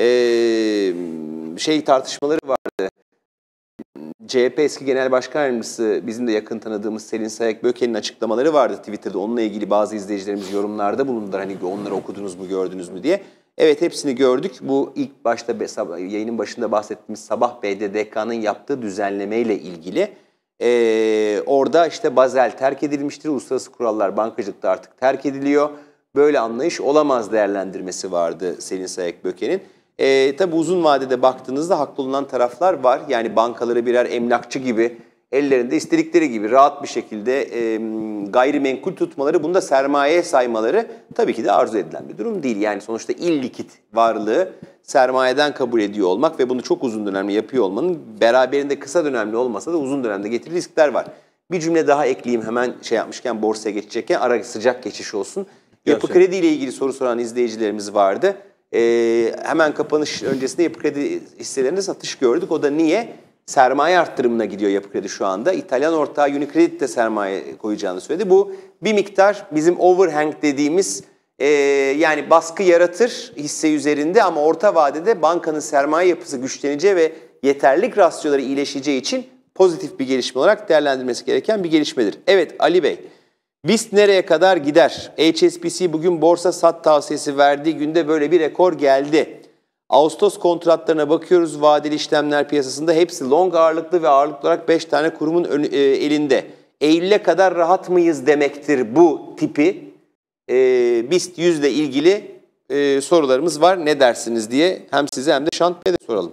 tartışmaları vardı. CHP eski Genel Başkan Yardımcısı, bizim de yakın tanıdığımız Selin Sayek-Böke'nin açıklamaları vardı Twitter'da. Onunla ilgili bazı izleyicilerimiz yorumlarda bulundular. Hani onları okudunuz mu, gördünüz mü diye. Evet, hepsini gördük. Bu ilk başta yayının başında bahsettiğimiz Sabah BDDK'nın yaptığı düzenlemeyle ilgili. Orada işte Basel terk edilmiştir. Uluslararası kurallar bankacılıkta artık terk ediliyor. Böyle anlayış olamaz değerlendirmesi vardı Selin Sayek-Böke'nin. Tabii uzun vadede baktığınızda haklı olunan taraflar var. Yani bankaları birer emlakçı gibi ellerinde istedikleri gibi rahat bir şekilde gayrimenkul tutmaları, bunu da sermaye saymaları tabii ki de arzu edilen bir durum değil. Yani sonuçta illikit varlığı sermayeden kabul ediyor olmak ve bunu çok uzun dönemli yapıyor olmanın beraberinde kısa dönemli olmasa da uzun dönemde getirdiği riskler var. Bir cümle daha ekleyeyim hemen yapmışken, borsaya geçecekken ara sıcak geçiş olsun. Yapı Kredi ile ilgili soru soran izleyicilerimiz vardı. Hemen kapanış öncesinde Yapı Kredi hisselerinde satış gördük. O da niye? Sermaye arttırımına gidiyor Yapı Kredi şu anda. İtalyan ortağı Unicredit de sermaye koyacağını söyledi. Bu bir miktar bizim overhang dediğimiz yani baskı yaratır hisse üzerinde ama orta vadede bankanın sermaye yapısı güçleneceği ve yeterlilik rasyoları iyileşeceği için pozitif bir gelişme olarak değerlendirmesi gereken bir gelişmedir. Evet Ali Bey, BIST nereye kadar gider? HSBC bugün borsa sat tavsiyesi verdiği günde böyle bir rekor geldi. Ağustos kontratlarına bakıyoruz, vadeli işlemler piyasasında hepsi long ağırlıklı ve ağırlıklı olarak 5 tane kurumun elinde. Eylül'e kadar rahat mıyız demektir bu tipi. BIST 100 ile ilgili sorularımız var. Ne dersiniz diye hem size hem de Şant Bey'e de soralım.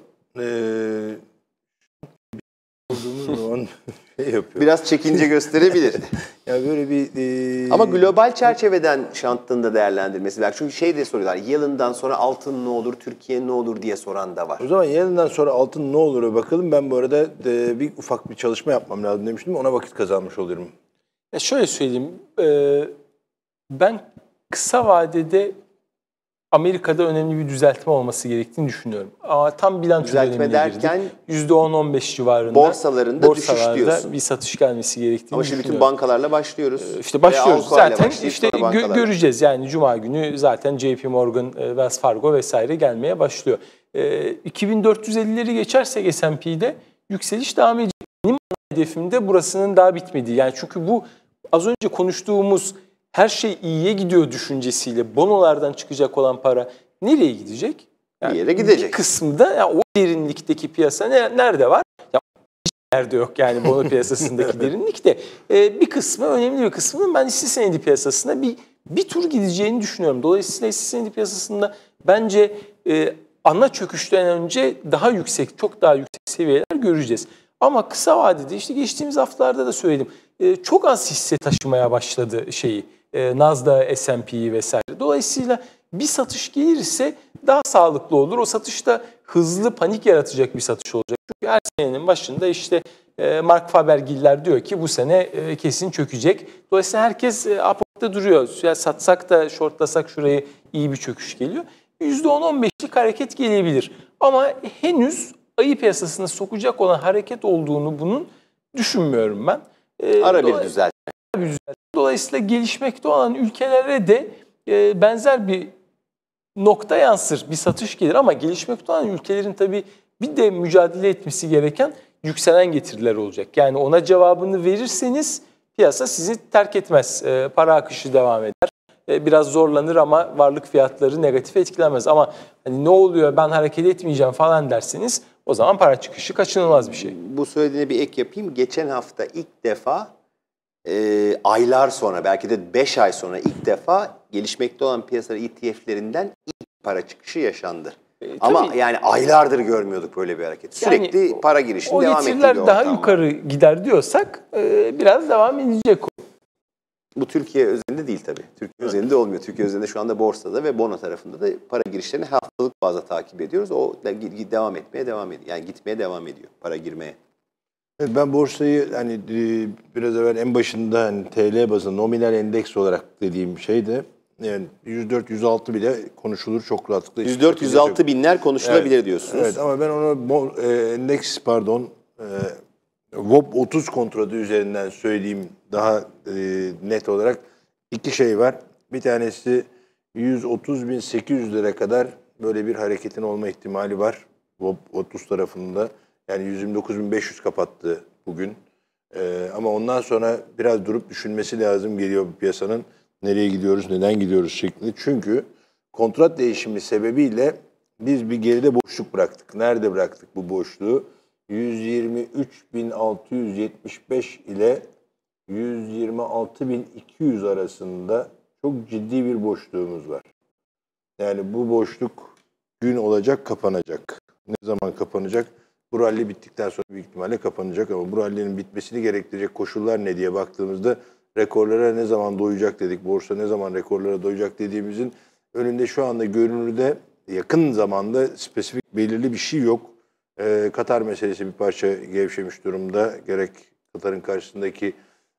Olduğumuz zaman yapıyor. Biraz çekince gösterebilir. Ya böyle bir ama global çerçeveden Şant'ın da değerlendirmesi lazım. Çünkü şey de soruyorlar. Yılından sonra altın ne olur, Türkiye ne olur diye soran da var. O zaman yılından sonra altın ne olur'a bakalım. Ben bu arada bir ufak bir çalışma yapmam lazım demiştim. Ona vakit kazanmış olurum. Şöyle söyleyeyim. Ben kısa vadede Amerika'da önemli bir düzeltme olması gerektiğini düşünüyorum. Ama tam bilanço düzeltme derken %10-15 civarında borsalarında düşüş diyorsun. Bir satış gelmesi gerektiğini ama şimdi düşünüyorum. bütün bankalarla başlıyoruz. İşte başlıyoruz. Zaten işte göreceğiz. Yani Cuma günü zaten JP Morgan, Wells Fargo vesaire gelmeye başlıyor. 2450'leri geçersek S&P'de yükseliş devam edecek. Benim hedefimde burasının daha bitmediği. Yani çünkü bu az önce konuştuğumuz her şey iyiye gidiyor düşüncesiyle bonolardan çıkacak olan para nereye gidecek? Yani bir yere gidecek. Bir kısmı da yani o derinlikteki piyasa nerede var? Ya hiç nerede yok yani bono piyasasındaki derinlik de. Bir kısmı, önemli bir kısmının ben hisse senedi piyasasına bir tur gideceğini düşünüyorum. Dolayısıyla hisse senedi piyasasında bence ana çöküşten önce daha yüksek, çok daha yüksek seviyeler göreceğiz. Ama kısa vadede işte geçtiğimiz haftalarda da söyledim. Çok az hisse taşımaya başladı Nasdaq, S&P'yi vesaire. Dolayısıyla bir satış gelirse daha sağlıklı olur. O satışta hızlı panik yaratacak bir satış olacak. Çünkü her senenin başında işte Mark Fabergiller diyor ki bu sene kesin çökecek. Dolayısıyla herkes apotta duruyor. Ya satsak da shortlasak şurayı iyi bir çöküş geliyor. %10-15'lik hareket gelebilir. Ama henüz ayı piyasasına sokacak olan hareket olduğunu bunun düşünmüyorum ben. Ara bir düzeltme. Dolayısıyla gelişmekte olan ülkelere de benzer bir nokta yansır, bir satış gelir. Ama gelişmekte olan ülkelerin tabii bir de mücadele etmesi gereken yükselen getiriler olacak. Yani ona cevabını verirseniz piyasa sizi terk etmez. Para akışı devam eder. Biraz zorlanır ama varlık fiyatları negatif etkilenmez. Ama hani ne oluyor ben hareket etmeyeceğim falan derseniz o zaman para çıkışı kaçınılmaz bir şey. Bu söylediğine bir ek yapayım. Geçen hafta ilk defa aylar sonra belki de 5 ay sonra ilk defa gelişmekte olan piyasa ETF'lerinden ilk para çıkışı yaşandı. Ama yani aylardır görmüyorduk böyle bir hareket. Sürekli yani, para girişinin devam ettiği bir ortam. O getiriler daha yukarı gider diyorsak biraz devam edecek o. Bu Türkiye özelinde değil tabii. Türkiye özelinde olmuyor. Türkiye özelinde şu anda borsada ve bono tarafında da para girişlerini haftalık bazda takip ediyoruz. O da devam etmeye devam ediyor. Yani gitmeye devam ediyor para girmeye. Evet, ben borsayı hani biraz evvel en başında hani TL bazında nominal endeks olarak dediğim şey de yani 104-106 bile konuşulur çok rahatlıkla. 104-106 binler konuşulabilir evet, diyorsunuz. Evet ama ben onu endeks VOB 30 kontratı üzerinden söyleyeyim daha net olarak. İki şey var. Bir tanesi 130.800 lira kadar böyle bir hareketin olma ihtimali var. VOB 30 tarafında. Yani 129.500 kapattı bugün. Ama ondan sonra biraz durup düşünmesi lazım geliyor bu piyasanın. Nereye gidiyoruz, neden gidiyoruz şeklinde. Çünkü kontrat değişimi sebebiyle biz bir geride boşluk bıraktık. Nerede bıraktık bu boşluğu? 123.675 ile 126.200 arasında çok ciddi bir boşluğumuz var. Yani bu boşluk gün olacak, kapanacak. Ne zaman kapanacak? Bu rally bittikten sonra büyük ihtimalle kapanacak ama bu rally'nin bitmesini gerektirecek koşullar ne diye baktığımızda rekorlara ne zaman doyacak dedik, borsa ne zaman rekorlara doyacak dediğimizin önünde şu anda görünürde yakın zamanda spesifik belirli bir şey yok. Katar meselesi bir parça gevşemiş durumda. Gerek Katar'ın karşısındaki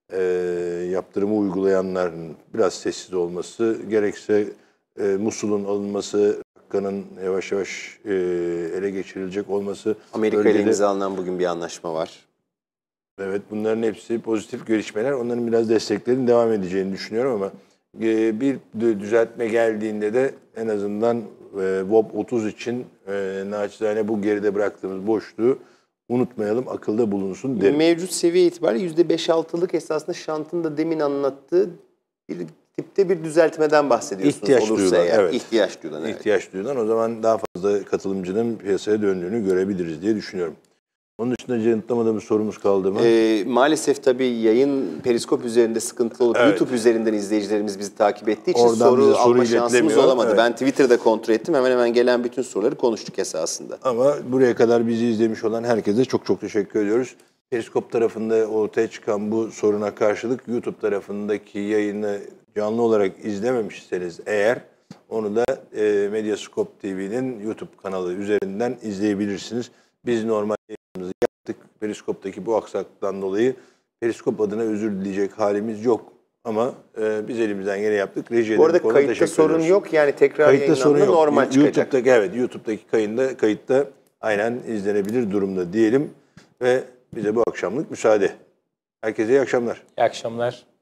yaptırımı uygulayanların biraz sessiz olması, gerekse Musul'un alınması, Rakka'nın yavaş yavaş ele geçirilecek olması. Amerika ile imzalanan bugün bir anlaşma var. Evet, bunların hepsi pozitif gelişmeler. Onların biraz desteklerin devam edeceğini düşünüyorum ama bir düzeltme geldiğinde de en azından VOB 30 için naçizane bu geride bıraktığımız boşluğu unutmayalım, akılda bulunsun derim. Mevcut seviye itibariyle %5-6'lık esasında Şant'ın da demin anlattığı bir tipte bir düzeltmeden bahsediyorsunuz. İhtiyaç olursa duyulan, eğer. evet. İhtiyaç duyulan, evet. İhtiyaç duyulan, o zaman daha fazla katılımcının piyasaya döndüğünü görebiliriz diye düşünüyorum. Onun dışında yanıtlamadığımız sorumuz kaldı mı? Maalesef tabii yayın Periskop üzerinde sıkıntılı olup Evet. YouTube üzerinden izleyicilerimiz bizi takip ettiği için Oradan bize soru soru alma şansımız iletilemiyor. olamadı. Evet. Ben Twitter'da kontrol ettim. Hemen hemen gelen bütün soruları konuştuk esasında. Ama buraya kadar bizi izlemiş olan herkese çok çok teşekkür ediyoruz. Periskop tarafında ortaya çıkan bu soruna karşılık YouTube tarafındaki yayını canlı olarak izlememişseniz eğer onu da Medyascope TV'nin YouTube kanalı üzerinden izleyebilirsiniz. Biz normal yayınımızı yaptık. Periskop'taki bu aksaklıktan dolayı Periskop adına özür dileyecek halimiz yok. Ama biz elimizden gene yaptık. Bu arada kayıtta sorun yok. Yani tekrar Kayıtta sorun yayınlandığında yok. normal çıkacak. YouTube'daki kayıtta aynen izlenebilir durumda diyelim ve bize bu akşamlık müsaade. Herkese iyi akşamlar. İyi akşamlar.